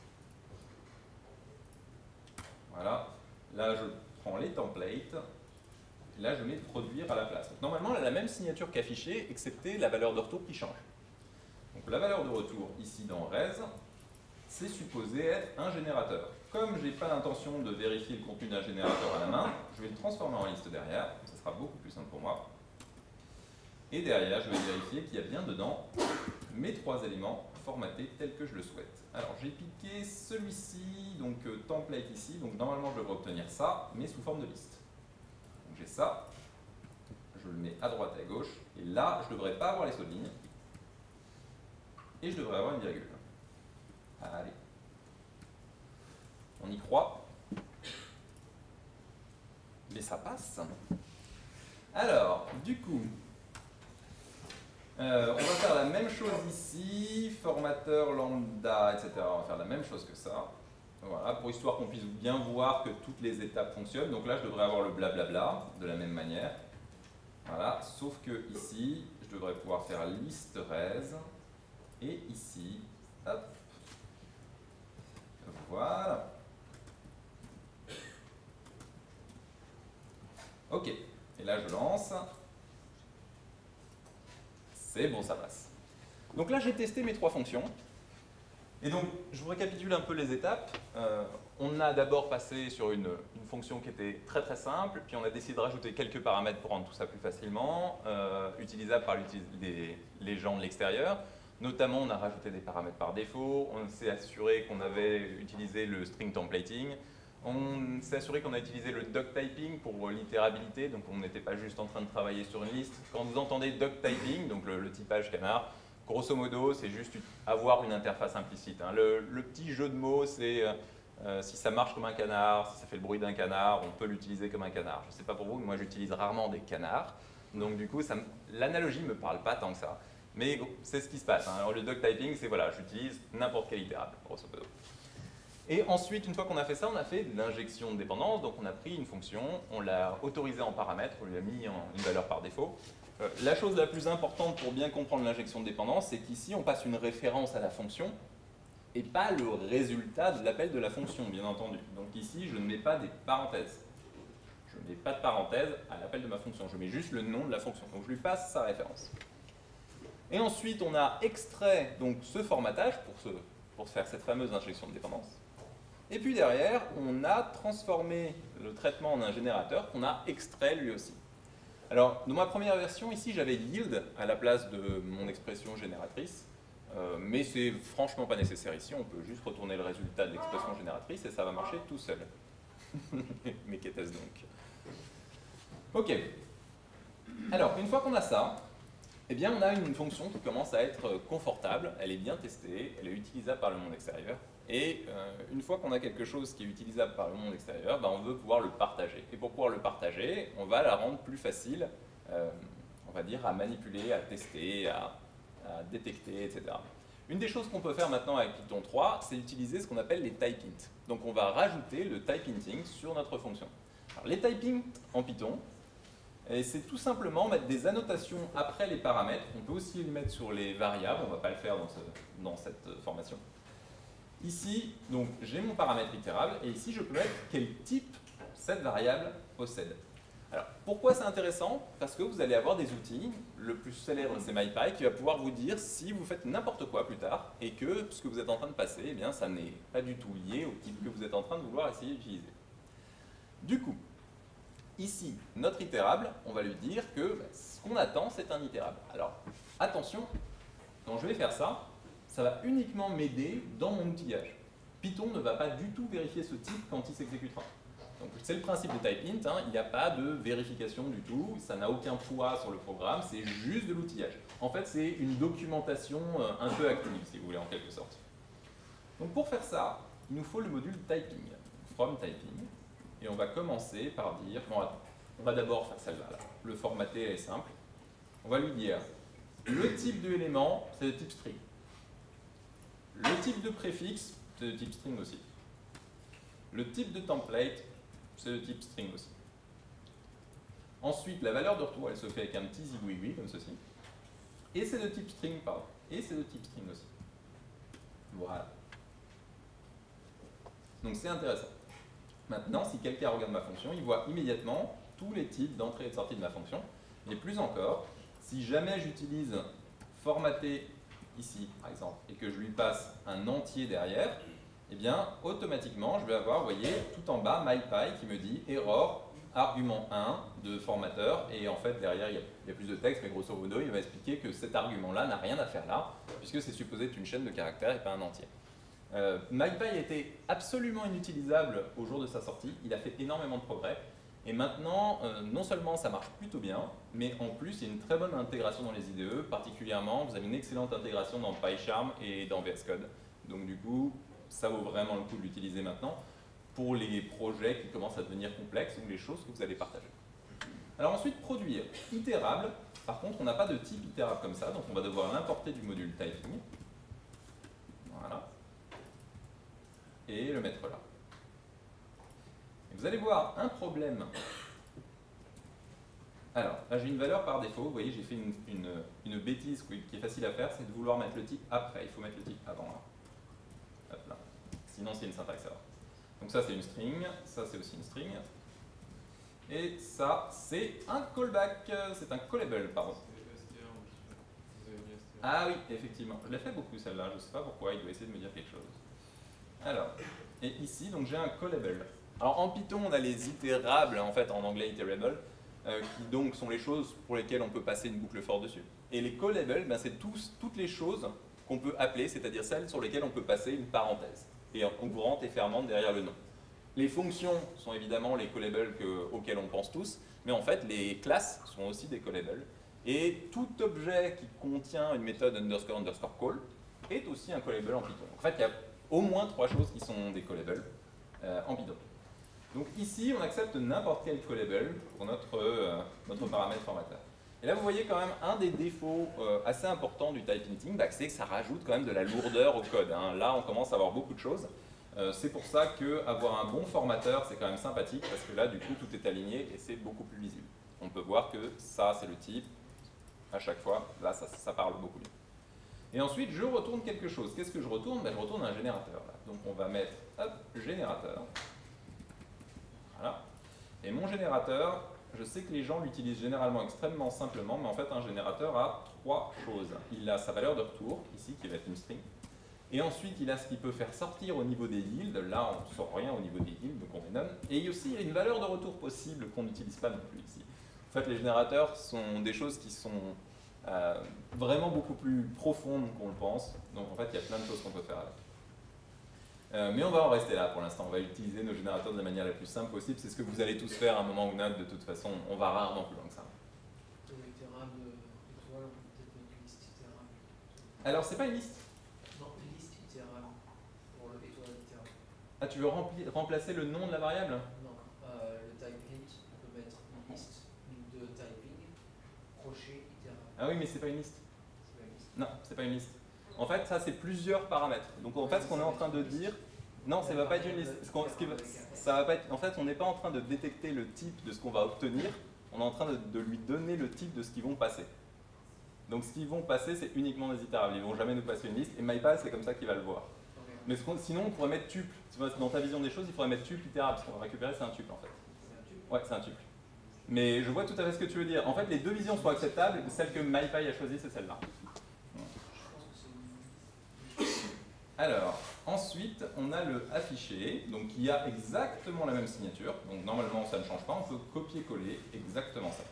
Voilà. Là, je prends les templates. Et là, je mets produire à la place. Donc, normalement, elle a la même signature qu'affichée, excepté la valeur de retour qui change. Donc, la valeur de retour ici dans res, c'est supposé être un générateur. Comme je n'ai pas l'intention de vérifier le contenu d'un générateur à la main, je vais le transformer en liste derrière, ça sera beaucoup plus simple pour moi. Et derrière, je vais vérifier qu'il y a bien dedans mes trois éléments formatés tels que je le souhaite. Alors j'ai piqué celui-ci, donc template ici, donc normalement je devrais obtenir ça, mais sous forme de liste. Donc j'ai ça, je le mets à droite et à gauche, et là je ne devrais pas avoir les sauts de ligne, et je devrais avoir une virgule. Allez. On y croit. Et ça passe. Alors, du coup, on va faire la même chose ici, formateur, lambda, etc. On va faire la même chose que ça. Voilà, pour histoire qu'on puisse bien voir que toutes les étapes fonctionnent. Donc là, je devrais avoir le blablabla de la même manière. Voilà, sauf que ici, je devrais pouvoir faire list res. Et ici, hop, voilà. Ok, et là je lance. C'est bon, ça passe. Donc là, j'ai testé mes 3 fonctions. Et donc, je vous récapitule un peu les étapes. On a d'abord passé sur une fonction qui était très très simple, puis on a décidé de rajouter quelques paramètres pour rendre tout ça plus facilement utilisable par les gens de l'extérieur. Notamment, on a rajouté des paramètres par défaut, on s'est assuré qu'on avait utilisé le string templating, on s'est assuré qu'on a utilisé le doc typing pour l'itérabilité, donc on n'était pas juste en train de travailler sur une liste. Quand vous entendez doc typing, donc le typage canard, grosso modo, c'est juste avoir une interface implicite. Hein. Le petit jeu de mots, c'est si ça marche comme un canard, si ça fait le bruit d'un canard, on peut l'utiliser comme un canard. Je ne sais pas pour vous, mais moi j'utilise rarement des canards. Donc du coup, l'analogie ne me parle pas tant que ça. Mais bon, c'est ce qui se passe. Hein. Alors le doc typing, c'est voilà, j'utilise n'importe quel itérable, grosso modo. Et ensuite, une fois qu'on a fait ça, on a fait de l'injection de dépendance. Donc on a pris une fonction, on l'a autorisée en paramètres, on lui a mis une valeur par défaut. La chose la plus importante pour bien comprendre l'injection de dépendance, c'est qu'ici, on passe une référence à la fonction et pas le résultat de l'appel de la fonction, bien entendu. Donc ici, je ne mets pas des parenthèses. Je ne mets pas de parenthèse à l'appel de ma fonction. Je mets juste le nom de la fonction. Donc je lui passe sa référence. Et ensuite, on a extrait donc, ce formatage pour faire cette fameuse injection de dépendance. Et puis derrière, on a transformé le traitement en un générateur qu'on a extrait lui aussi. Alors, dans ma première version, ici, j'avais yield à la place de mon expression génératrice, mais c'est franchement pas nécessaire ici, on peut juste retourner le résultat de l'expression génératrice et ça va marcher tout seul. Mais qu'était-ce donc? Ok. Alors, une fois qu'on a ça, eh bien, on a une fonction qui commence à être confortable, elle est bien testée, elle est utilisable par le monde extérieur, et une fois qu'on a quelque chose qui est utilisable par le monde extérieur, ben, on veut pouvoir le partager. Et pour pouvoir le partager, on va la rendre plus facile, on va dire, à manipuler, à tester, à détecter, etc. Une des choses qu'on peut faire maintenant avec Python 3, c'est utiliser ce qu'on appelle les type int. Donc on va rajouter le type inting sur notre fonction. Alors, les type int en Python, c'est tout simplement mettre des annotations après les paramètres. On peut aussi les mettre sur les variables, on ne va pas le faire dans cette formation. Ici, donc j'ai mon paramètre itérable, et ici je peux mettre quel type cette variable possède. Alors, pourquoi c'est intéressant? Parce que vous allez avoir des outils, le plus célèbre c'est MyPy, qui va pouvoir vous dire si vous faites n'importe quoi plus tard, et que ce que vous êtes en train de passer, eh bien, ça n'est pas du tout lié au type que vous êtes en train de vouloir essayer d'utiliser. Du coup, ici, notre itérable, on va lui dire que ce qu'on attend, c'est un itérable. Alors, attention, quand je vais faire ça, ça va uniquement m'aider dans mon outillage. Python ne va pas du tout vérifier ce type quand il s'exécutera. Donc c'est le principe de type int, hein, il n'y a pas de vérification du tout, ça n'a aucun poids sur le programme, c'est juste de l'outillage. En fait, c'est une documentation un peu active, si vous voulez, en quelque sorte. Donc pour faire ça, il nous faut le module typing, from typing, et on va commencer par dire, bon, attends, on va d'abord faire celle-là, là. Le formater est simple. On va lui dire, le type de élément, c'est de type string. Le type de préfixe, c'est de type string aussi. Le type de template, c'est de type string aussi. Ensuite, la valeur de retour, elle se fait avec un petit zigouigoui, comme ceci. Et c'est de type string, pardon. Et c'est de type string aussi. Voilà. Donc c'est intéressant. Maintenant, si quelqu'un regarde ma fonction, il voit immédiatement tous les types d'entrée et de sortie de ma fonction. Et plus encore, si jamais j'utilise formater ici, par exemple, et que je lui passe un entier derrière, eh bien, automatiquement, je vais avoir, vous voyez, tout en bas, MyPy qui me dit error, argument 1 de formateur, et en fait, derrière, il y a plus de texte, mais grosso modo, il va expliquer que cet argument-là n'a rien à faire là, puisque c'est supposé être une chaîne de caractères et pas un entier. MyPy était absolument inutilisable au jour de sa sortie, il a fait énormément de progrès, et maintenant, non seulement ça marche plutôt bien, mais en plus, il y a une très bonne intégration dans les IDE, particulièrement, vous avez une excellente intégration dans PyCharm et dans VS Code. Donc du coup, ça vaut vraiment le coup de l'utiliser maintenant. pour les projets qui commencent à devenir complexes ou les choses que vous allez partager. Alors ensuite, produire. Itérable. Par contre, on n'a pas de type itérable comme ça, donc on va devoir l'importer du module typing. Voilà. Et le mettre là. Et vous allez voir un problème. Alors, là j'ai une valeur par défaut. Vous voyez, j'ai fait une bêtise qui est facile à faire, c'est de vouloir mettre le type après. Il faut mettre le type avant là. Hop là. Sinon, c'est une syntaxe erreur. Donc ça, c'est une string. Ça, c'est aussi une string. Et ça, c'est un callback. C'est un callable, pardon. Ah oui, effectivement. Je l'ai fait beaucoup celle-là. Je ne sais pas pourquoi. Il doit essayer de me dire quelque chose. Alors, et ici, donc j'ai un callable. Alors en Python, on a les itérables, en fait, en anglais iterable, qui donc sont les choses pour lesquelles on peut passer une boucle for dessus. Et les callables, ben, c'est toutes les choses qu'on peut appeler, c'est-à-dire celles sur lesquelles on peut passer une parenthèse, et ouvrante et fermante derrière le nom. Les fonctions sont évidemment les callables auxquels on pense tous, mais en fait, les classes sont aussi des callables. Et tout objet qui contient une méthode underscore call est aussi un callable en Python. En fait, il y a au moins 3 choses qui sont des callables en Python. Donc ici, on accepte n'importe quel callable pour notre paramètre formateur. Et là, vous voyez quand même un des défauts assez importants du type hinting, bah, c'est que ça rajoute quand même de la lourdeur au code. Hein. Là, on commence à avoir beaucoup de choses. C'est pour ça qu'avoir un bon formateur, c'est quand même sympathique, parce que là, du coup, tout est aligné et c'est beaucoup plus visible. On peut voir que ça, c'est le type. À chaque fois, là, ça parle beaucoup mieux. Et ensuite, je retourne quelque chose. Qu'est-ce que je retourne? Ben, je retourne un générateur. Là. Donc, on va mettre, hop, générateur. Voilà. Et mon générateur, je sais que les gens l'utilisent généralement extrêmement simplement, mais en fait, un générateur a 3 choses. Il a sa valeur de retour, ici, qui va être une string. Et ensuite, il a ce qu'il peut faire sortir au niveau des yields. Là, on ne sort rien au niveau des yields, donc on met none. Et aussi, il y a une valeur de retour possible qu'on n'utilise pas non plus ici. En fait, les générateurs sont des choses qui sont vraiment beaucoup plus profondes qu'on le pense. Donc en fait, il y a plein de choses qu'on peut faire avec. Mais on va en rester là pour l'instant. On va utiliser nos générateurs de la manière la plus simple possible. C'est ce que vous allez tous faire à un moment ou un autre. De toute façon, on va rarement plus loin que ça. Alors, c'est pas une liste. Non, une liste itérable pour le étoile itérable. Ah, tu veux remplacer le nom de la variable? Non, le type int, on peut mettre une liste de typing, crochet itérable. Ah oui, mais c'est pas une liste. C'est pas une liste. Non, c'est pas une liste. En fait, ça, c'est plusieurs paramètres. Donc, en fait, ce qu'on est en train de dire... Non, ça ne va pas être une liste. Ça va pas être... En fait, on n'est pas en train de détecter le type de ce qu'on va obtenir. On est en train de lui donner le type de ce qu'ils vont passer. Donc, ce qu'ils vont passer, c'est uniquement des itérables. Ils ne vont jamais nous passer une liste. Et MyPass, c'est comme ça qu'il va le voir. Mais sinon, on pourrait mettre tuple. Dans ta vision des choses, il faudrait mettre tuple itérable. Ce qu'on va récupérer, c'est un tuple, en fait. C'est un tuple? Ouais, c'est un tuple. Mais je vois tout à fait ce que tu veux dire. En fait, les deux visions sont acceptables. Celle que MyPy a choisie, c'est celle-là. Alors, ensuite, on a le affiché, donc qui a exactement la même signature. Donc normalement, ça ne change pas. On peut copier-coller exactement ça.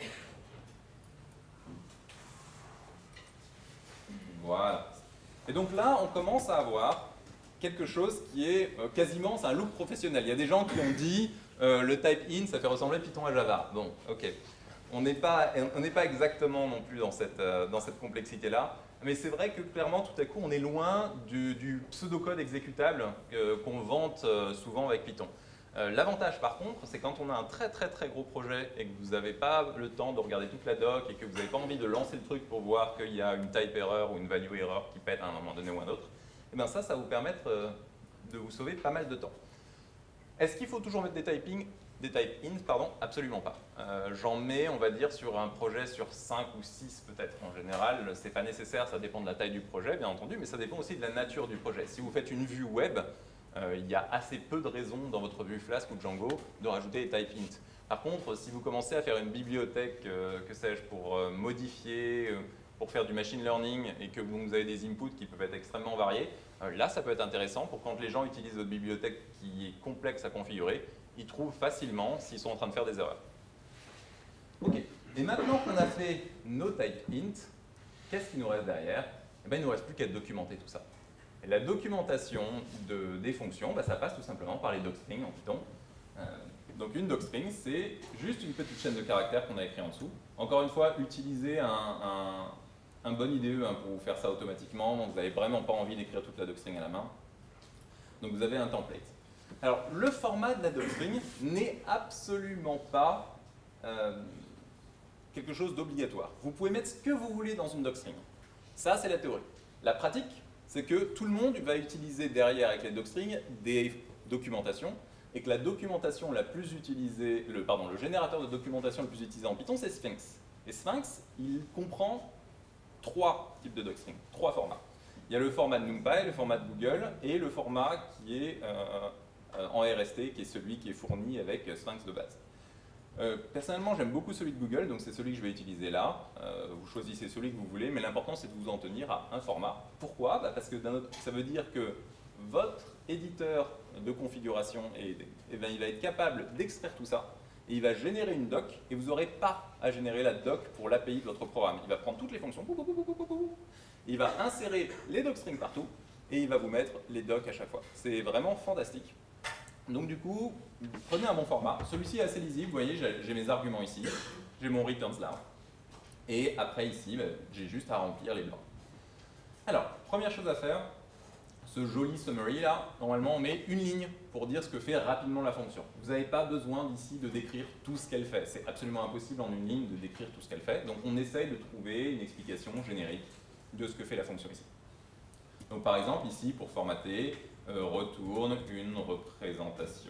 Voilà. Et donc là, on commence à avoir quelque chose qui est quasiment, c'est un look professionnel. Il y a des gens qui ont dit le type in, ça fait ressembler Python à Java. Bon, ok. On n'est pas exactement non plus dans cette complexité-là. Mais c'est vrai que clairement, tout à coup, on est loin du pseudocode exécutable qu'on vante souvent avec Python. L'avantage, par contre, c'est quand on a un très gros projet et que vous n'avez pas le temps de regarder toute la doc et que vous n'avez pas envie de lancer le truc pour voir qu'il y a une type error ou une value error qui pète à un moment donné ou un autre, et bien ça va vous permettre de vous sauver pas mal de temps. Est-ce qu'il faut toujours mettre des type int, pardon? Absolument pas. J'en mets, on va dire, sur un projet sur 5 ou 6 peut-être en général. C'est pas nécessaire, ça dépend de la taille du projet, bien entendu, mais ça dépend aussi de la nature du projet. Si vous faites une vue web, il y a assez peu de raisons dans votre vue Flask ou Django de rajouter des type int. Par contre, si vous commencez à faire une bibliothèque, que sais-je, pour modifier, pour faire du machine learning et que vous avez des inputs qui peuvent être extrêmement variés, là ça peut être intéressant pour quand les gens utilisent votre bibliothèque qui est complexe à configurer, ils trouvent facilement s'ils sont en train de faire des erreurs. Ok, et maintenant qu'on a fait nos type int, qu'est-ce qui nous reste derrière? Eh bien, il ne nous reste plus qu'à documenter tout ça. Et la documentation des fonctions, bah, ça passe tout simplement par les docstrings en Python. Donc une docstring, c'est juste une petite chaîne de caractères qu'on a écrit en dessous. Encore une fois, utilisez un bon IDE pour vous faire ça automatiquement. Donc vous n'avez vraiment pas envie d'écrire toute la docstring à la main. Donc vous avez un template. Alors, le format de la docstring n'est absolument pas quelque chose d'obligatoire. Vous pouvez mettre ce que vous voulez dans une docstring. Ça, c'est la théorie. La pratique, c'est que tout le monde va utiliser derrière avec les docstrings des documentations, et que la documentation la plus utilisée, le générateur de documentation le plus utilisé en Python, c'est Sphinx. Et Sphinx, il comprend 3 types de docstrings, 3 formats. Il y a le format de NumPy, le format de Google, et le format qui est en RST, qui est celui qui est fourni avec Sphinx de base. Personnellement, j'aime beaucoup celui de Google, donc c'est celui que je vais utiliser là. Vous choisissez celui que vous voulez, mais l'important c'est de vous en tenir à un format. Pourquoi? Parce que ça veut dire que votre éditeur de configuration, il va être capable d'extraire tout ça, et il va générer une doc, et vous n'aurez pas à générer la doc pour l'API de votre programme. Il va prendre toutes les fonctions, il va insérer les docstrings partout, et il va vous mettre les docs à chaque fois. C'est vraiment fantastique. Donc du coup, prenez un bon format. Celui-ci est assez lisible, vous voyez, j'ai mes arguments ici, j'ai mon returns là, et après ici, j'ai juste à remplir les blancs. Alors, première chose à faire, ce joli summary là, normalement on met une ligne pour dire ce que fait rapidement la fonction. Vous n'avez pas besoin d'ici de décrire tout ce qu'elle fait. C'est absolument impossible en une ligne de décrire tout ce qu'elle fait. Donc on essaye de trouver une explication générique de ce que fait la fonction ici. Donc par exemple ici, pour formater, retourne une représentation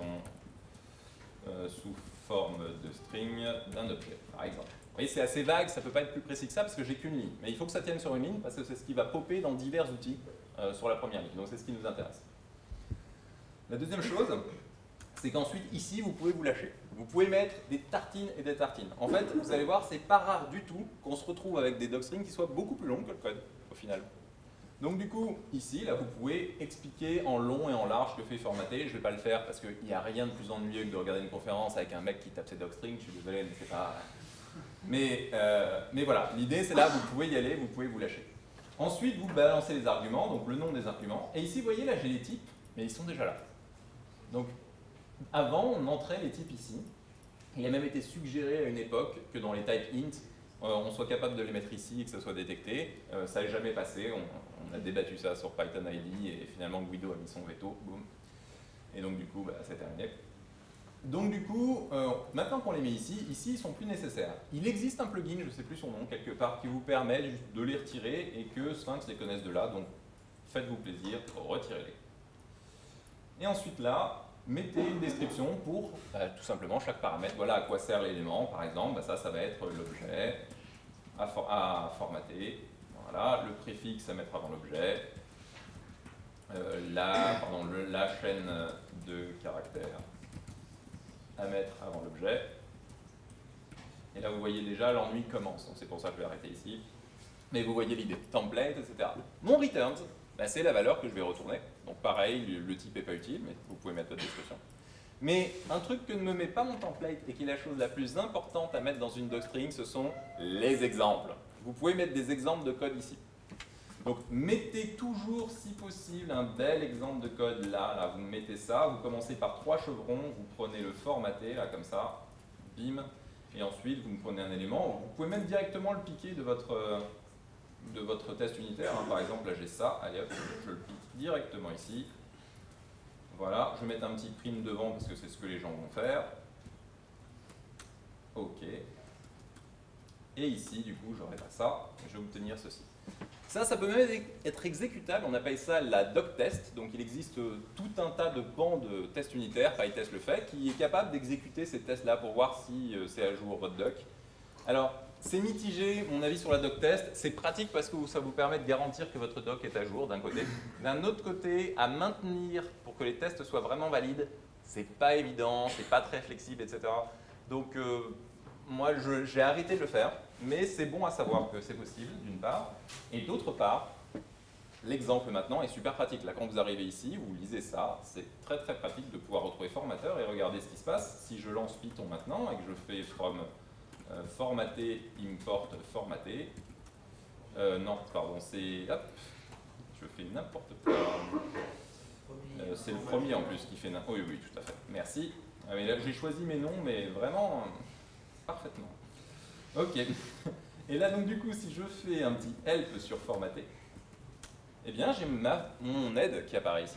sous forme de string d'un objet, par exemple. Vous voyez, c'est assez vague, ça ne peut pas être plus précis que ça parce que j'ai qu'une ligne. Mais il faut que ça tienne sur une ligne parce que c'est ce qui va popper dans divers outils sur la première ligne. Donc c'est ce qui nous intéresse. La deuxième chose, c'est qu'ensuite, ici, vous pouvez vous lâcher. Vous pouvez mettre des tartines et des tartines. En fait, vous allez voir, c'est pas rare du tout qu'on se retrouve avec des docstrings qui soient beaucoup plus longs que le code, au final. Donc du coup, ici, là, vous pouvez expliquer en long et en large ce que fait formater. Je ne vais pas le faire parce qu'il n'y a rien de plus ennuyeux que de regarder une conférence avec un mec qui tape ses docstrings. Je suis désolé, mais c'est pas... Mais voilà, l'idée c'est là, vous pouvez y aller, vous pouvez vous lâcher. Ensuite, vous balancez les arguments, donc le nom des arguments. Et ici, vous voyez, là, j'ai les types, mais ils sont déjà là. Donc, avant, on entrait les types ici. Il a même été suggéré à une époque que dans les type int, on soit capable de les mettre ici et que ça soit détecté. Ça n'est jamais passé. On a débattu ça sur Python ID et finalement Guido a mis son veto. Boum. Et donc, du coup, c'est terminé. Donc du coup, maintenant qu'on les met ici, ils ne sont plus nécessaires. Il existe un plugin, je ne sais plus son nom, quelque part, qui vous permet juste de les retirer et que Sphinx les connaisse de là, donc faites-vous plaisir, retirez-les. Et ensuite là, mettez une description pour tout simplement chaque paramètre. Voilà à quoi sert l'élément, par exemple, ça va être l'objet à formater, voilà, le préfixe à mettre avant l'objet, la chaîne de caractères à mettre avant l'objet. Et là, vous voyez déjà, l'ennui commence. Donc c'est pour ça que je vais arrêter ici. Mais vous voyez l'idée. Template, etc. Mon returns, c'est la valeur que je vais retourner. Donc pareil, le type n'est pas utile, mais vous pouvez mettre votre description. Mais un truc que ne me met pas mon template et qui est la chose la plus importante à mettre dans une docstring, ce sont les exemples. Vous pouvez mettre des exemples de code ici. Donc mettez toujours, si possible, un bel exemple de code là, vous mettez ça, vous commencez par 3 chevrons, vous prenez le formaté, là comme ça, bim, et ensuite vous me prenez un élément, vous pouvez même directement le piquer de votre test unitaire, par exemple là j'ai ça, allez hop, je le pique directement ici, voilà, je vais mettre un petit prime devant parce que c'est ce que les gens vont faire, ok, et ici du coup j'aurai pas ça, je vais obtenir ceci. Ça peut même être exécutable, on appelle ça la doc test, donc il existe tout un tas de bancs de tests unitaires, PyTest le fait, qui est capable d'exécuter ces tests-là pour voir si c'est à jour votre doc. Alors, c'est mitigé, mon avis sur la doc test, c'est pratique parce que ça vous permet de garantir que votre doc est à jour d'un côté. D'un autre côté, à maintenir pour que les tests soient vraiment valides, c'est pas évident, c'est pas très flexible, etc. Donc, moi, j'ai arrêté de le faire. Mais c'est bon à savoir que c'est possible, d'une part. Et d'autre part, l'exemple maintenant est super pratique. Là, quand vous arrivez ici, vous lisez ça, c'est très très pratique de pouvoir retrouver formateur et regarder ce qui se passe. Si je lance Python maintenant et que je fais from formater, import, formater, non, pardon, c'est... Hop, je fais n'importe quoi. C'est le premier en plus qui fait... Oui, oui, tout à fait. Merci. Mais là, j'ai choisi mes noms, mais vraiment parfaitement. Ok. Et là, donc du coup, si je fais un petit help sur formater, eh bien, j'ai mon aide qui apparaît ici.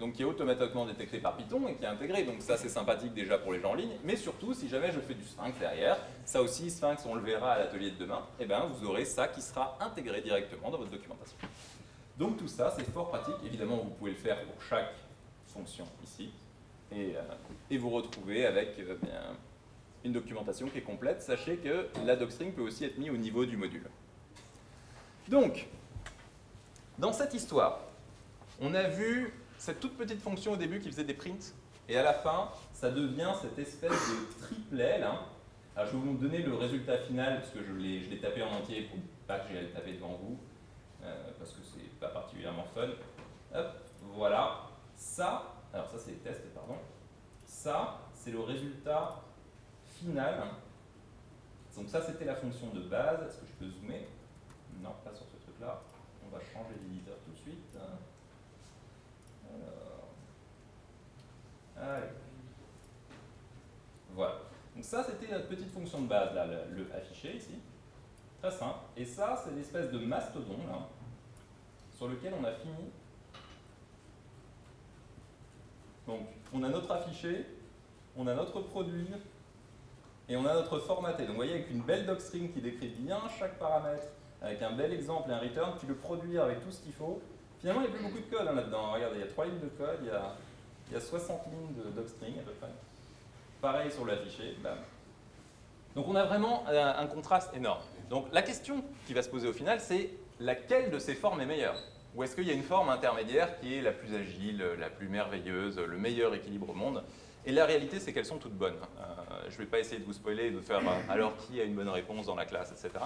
donc qui est automatiquement détecté par Python et qui est intégré. Donc ça, c'est sympathique déjà pour les gens en ligne. Mais surtout, si jamais je fais du Sphinx derrière, ça aussi, Sphinx, on le verra à l'atelier de demain, et ben, vous aurez ça qui sera intégré directement dans votre documentation. Donc tout ça, c'est fort pratique. Évidemment, vous pouvez le faire pour chaque fonction ici. Et vous retrouvez avec une documentation qui est complète. Sachez que la docstring peut aussi être mise au niveau du module. Donc, dans cette histoire, on a vu cette toute petite fonction au début qui faisait des prints, et à la fin, ça devient cette espèce de triplet là. Alors, je vais vous donner le résultat final, parce que je l'ai tapé en entier pour pas que j'aille le taper devant vous, parce que c'est pas particulièrement fun. Hop, voilà. Ça, alors ça c'est les tests, pardon. Ça, c'est le résultat final. Donc ça, c'était la fonction de base. Est-ce que je peux zoomer? Non, pas sur ce truc-là. On va changer d'éditeur tout de suite. Alors, allez. Voilà. Donc ça, c'était notre petite fonction de base, là, le affiché ici. Très simple. Et ça, c'est l'espèce de mastodon, là, sur lequel on a fini. Donc, on a notre affiché, on a notre produit, et on a notre formaté. Donc, vous voyez, avec une belle docstring qui décrit bien chaque paramètre, avec un bel exemple et un return, tu le produis avec tout ce qu'il faut. Finalement, il n'y a plus beaucoup de code là-dedans. Regardez, il y a 3 lignes de code, il y a 60 lignes de docstring à peu près. Pareil sur l'affiché, bam. Donc, on a vraiment un contraste énorme. Donc, la question qui va se poser au final, c'est laquelle de ces formes est meilleure? Ou est-ce qu'il y a une forme intermédiaire qui est la plus agile, la plus merveilleuse, le meilleur équilibre au monde? Et la réalité, c'est qu'elles sont toutes bonnes. Je ne vais pas essayer de vous spoiler et de faire alors qui a une bonne réponse dans la classe, etc.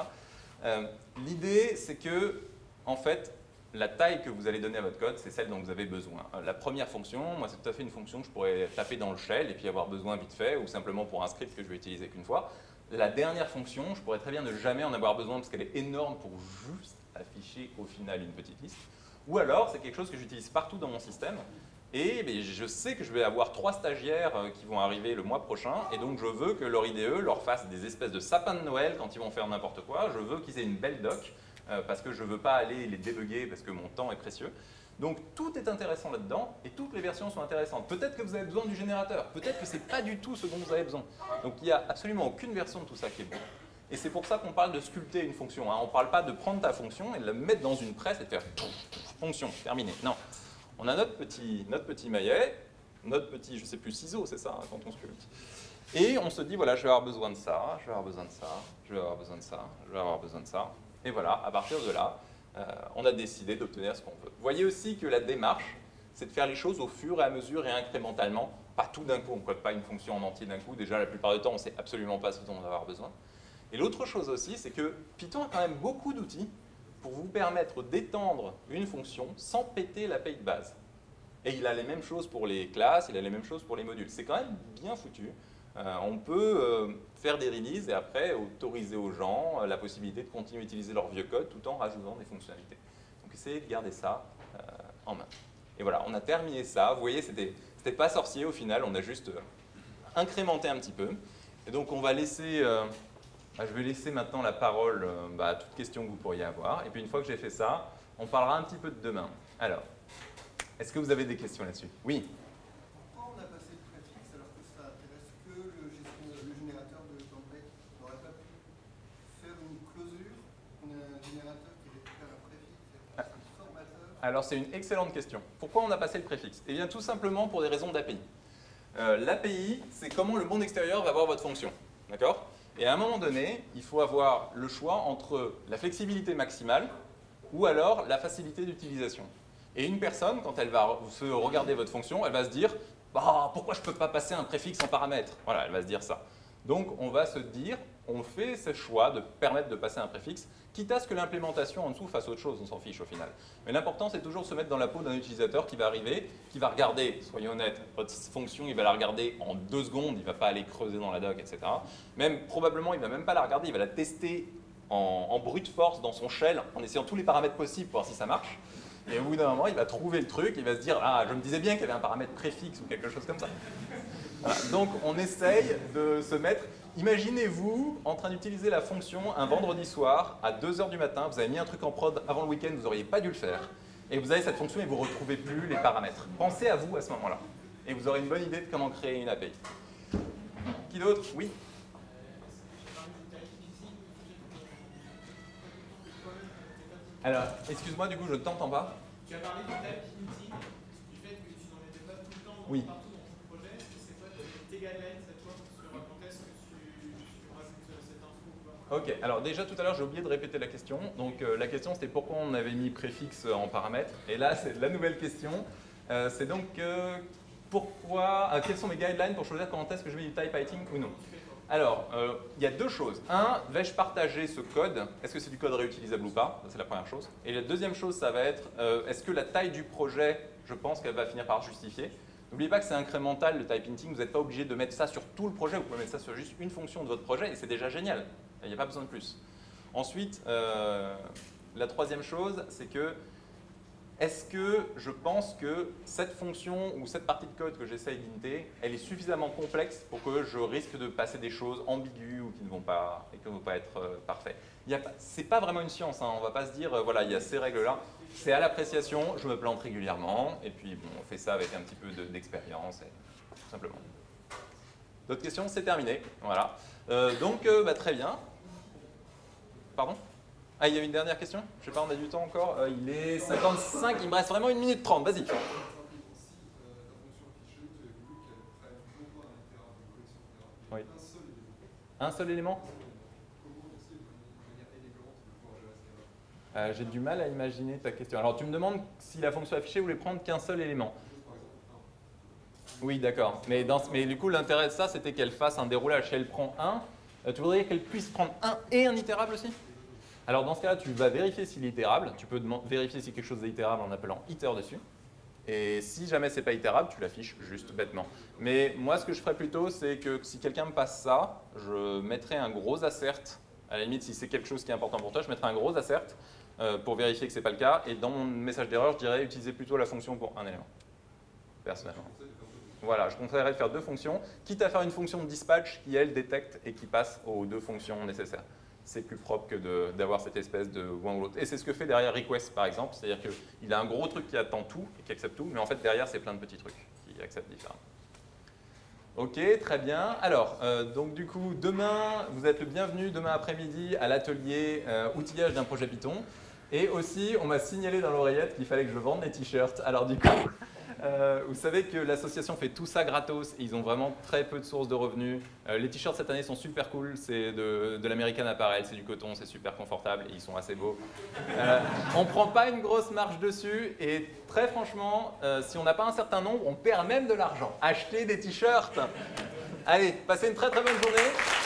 L'idée, c'est que, en fait, la taille que vous allez donner à votre code, c'est celle dont vous avez besoin. La première fonction, moi, c'est tout à fait une fonction que je pourrais taper dans le shell et puis avoir besoin vite fait, ou simplement pour un script que je vais utiliser qu'une fois. La dernière fonction, je pourrais très bien ne jamais en avoir besoin parce qu'elle est énorme pour juste afficher au final une petite liste. Ou alors, c'est quelque chose que j'utilise partout dans mon système. Et je sais que je vais avoir 3 stagiaires qui vont arriver le mois prochain, et donc je veux que leur IDE leur fasse des espèces de sapins de Noël quand ils vont faire n'importe quoi. Je veux qu'ils aient une belle doc, parce que je ne veux pas aller les débugger, parce que mon temps est précieux. Donc tout est intéressant là-dedans, et toutes les versions sont intéressantes. Peut-être que vous avez besoin du générateur, peut-être que ce n'est pas du tout ce dont vous avez besoin. Donc il n'y a absolument aucune version de tout ça qui est bon. Et c'est pour ça qu'on parle de sculpter une fonction. On ne parle pas de prendre ta fonction et de la mettre dans une presse et de faire fonction, terminé. Non. On a notre petit maillet, notre petit, je ne sais plus, ciseau, c'est ça, quand on sculpte. Et on se dit, voilà, je vais avoir besoin de ça, je vais avoir besoin de ça, je vais avoir besoin de ça, je vais avoir besoin de ça. Et voilà, à partir de là, on a décidé d'obtenir ce qu'on veut. Vous voyez aussi que la démarche, c'est de faire les choses au fur et à mesure et incrémentalement, pas tout d'un coup, on ne code pas une fonction en entier d'un coup. Déjà, la plupart du temps, on ne sait absolument pas ce dont on va avoir besoin. Et l'autre chose aussi, c'est que Python a quand même beaucoup d'outils pour vous permettre d'étendre une fonction sans péter l'API de base. Et il a les mêmes choses pour les classes, il a les mêmes choses pour les modules. C'est quand même bien foutu. On peut faire des releases et après autoriser aux gens la possibilité de continuer à utiliser leur vieux code tout en rajoutant des fonctionnalités. Donc essayez de garder ça en main. Et voilà, on a terminé ça. Vous voyez, c'était pas sorcier au final, on a juste incrémenté un petit peu. Et donc on va laisser... je vais laisser maintenant la parole à toute question que vous pourriez avoir. Et puis une fois que j'ai fait ça, on parlera un petit peu de demain. Alors, est-ce que vous avez des questions là-dessus? Oui. Pourquoi on a passé le préfixe alors que ça intéresse que le générateur de template? On n'aurait pas pu faire une closure? On a un générateur qui récupère un préfixe et un formateur? Alors c'est une excellente question. Pourquoi on a passé le préfixe? Eh bien tout simplement pour des raisons d'API. L'API, c'est comment le monde extérieur va voir votre fonction. D'accord? Et à un moment donné, il faut avoir le choix entre la flexibilité maximale ou alors la facilité d'utilisation. Et une personne, quand elle va regarder votre fonction, elle va se dire bah, « Pourquoi je ne peux pas passer un préfixe en paramètre ?» Voilà, elle va se dire ça. Donc on va se dire, on fait ce choix de permettre de passer un préfixe, quitte à ce que l'implémentation en dessous fasse autre chose, on s'en fiche au final. Mais l'important, c'est toujours se mettre dans la peau d'un utilisateur qui va arriver, qui va regarder, soyons honnêtes, votre fonction, il va la regarder en 2 secondes, il ne va pas aller creuser dans la doc, etc. Même, probablement, il ne va même pas la regarder, il va la tester en brute force dans son shell, en essayant tous les paramètres possibles pour voir si ça marche. Et au bout d'un moment, il va trouver le truc, il va se dire « Ah, je me disais bien qu'il y avait un paramètre préfixe ou quelque chose comme ça. » Voilà. Donc, on essaye de se mettre... Imaginez-vous en train d'utiliser la fonction un vendredi soir à 2 h du matin, vous avez mis un truc en prod avant le week-end, vous n'auriez pas dû le faire. Et vous avez cette fonction et vous ne retrouvez plus les paramètres. Pensez à vous à ce moment-là. Et vous aurez une bonne idée de comment créer une API. Qui d'autre? Oui. Alors, excuse-moi, du coup, je ne t'entends pas. Tu as parlé du type hinting, du fait que tu n'en mettais pas tout le temps Oui. partout dans ton projet. Est-ce que c'est quoi tes guidelines cette fois sur quand est-ce que tu rajoutes cette info ou pas? Ok, alors déjà tout à l'heure j'ai oublié de répéter la question. Donc la question c'était pourquoi on avait mis préfixe en paramètre. Et là c'est la nouvelle question. C'est donc quels sont mes guidelines pour choisir quand est-ce que je mets du type heighting ou non. Alors, il y a deux choses. Un, vais-je partager ce code? Est-ce que c'est du code réutilisable ou pas? Ça, c'est la première chose. Et la deuxième chose, ça va être, est-ce que la taille du projet, je pense qu'elle va finir par justifier? N'oubliez pas que c'est incrémental, le type hinting. Vous n'êtes pas obligé de mettre ça sur tout le projet. Vous pouvez mettre ça sur juste une fonction de votre projet et c'est déjà génial. Il n'y a pas besoin de plus. Ensuite, la troisième chose, c'est que est-ce que je pense que cette fonction ou cette partie de code que j'essaye d'inter, elle est suffisamment complexe pour que je risque de passer des choses ambiguës ou qui ne vont pas être parfaites. C'est pas vraiment une science, hein. On ne va pas se dire, voilà, il y a ces règles-là. C'est à l'appréciation, je me plante régulièrement, et puis bon, on fait ça avec un petit peu d'expérience, tout simplement. D'autres questions? C'est terminé. Voilà. Donc, très bien. Pardon? Ah, il y avait une dernière question? Je sais pas, on a du temps encore. Il est 55, il me reste vraiment 1 minute 30. Vas-y. Oui. Un seul élément? J'ai du mal à imaginer ta question. Alors, tu me demandes si la fonction affichée voulait prendre qu'un seul élément. Oui, d'accord. Mais du coup, l'intérêt de ça, c'était qu'elle fasse un déroulage. Si elle prend un, tu voudrais qu'elle puisse prendre un et un itérable aussi? Alors dans ce cas-là, tu vas vérifier s'il est itérable. Tu peux vérifier si quelque chose est itérable en appelant iter dessus. Et si jamais c'est pas itérable, tu l'affiches juste bêtement. Mais moi, ce que je ferais plutôt, c'est que si quelqu'un me passe ça, je mettrais un gros assert. À la limite, si c'est quelque chose qui est important pour toi, je mettrais un gros assert pour vérifier que ce n'est pas le cas. Et dans mon message d'erreur, je dirais utiliser plutôt la fonction pour un élément, personnellement. Voilà, je conseillerais de faire 2 fonctions, quitte à faire une fonction de dispatch qui, elle, détecte et qui passe aux 2 fonctions nécessaires. C'est plus propre que d'avoir cette espèce de one ou l'autre. Et c'est ce que fait derrière request, par exemple. C'est-à-dire qu'il a un gros truc qui attend tout et qui accepte tout, mais en fait, derrière, c'est plein de petits trucs qui acceptent différemment. Ok, très bien. Alors, donc du coup, demain, vous êtes le bienvenu, demain après-midi, à l'atelier outillage d'un projet Python. Et aussi, on m'a signalé dans l'oreillette qu'il fallait que je vende des t-shirts. Alors du coup, vous savez que l'association fait tout ça gratos et ils ont vraiment très peu de sources de revenus. Les t-shirts cette année sont super cool, c'est de l'American Apparel, c'est du coton, c'est super confortable et ils sont assez beaux. On ne prend pas une grosse marge dessus et très franchement, si on n'a pas un certain nombre, on perd même de l'argent. Achetez des t-shirts. Allez, passez une très très bonne journée.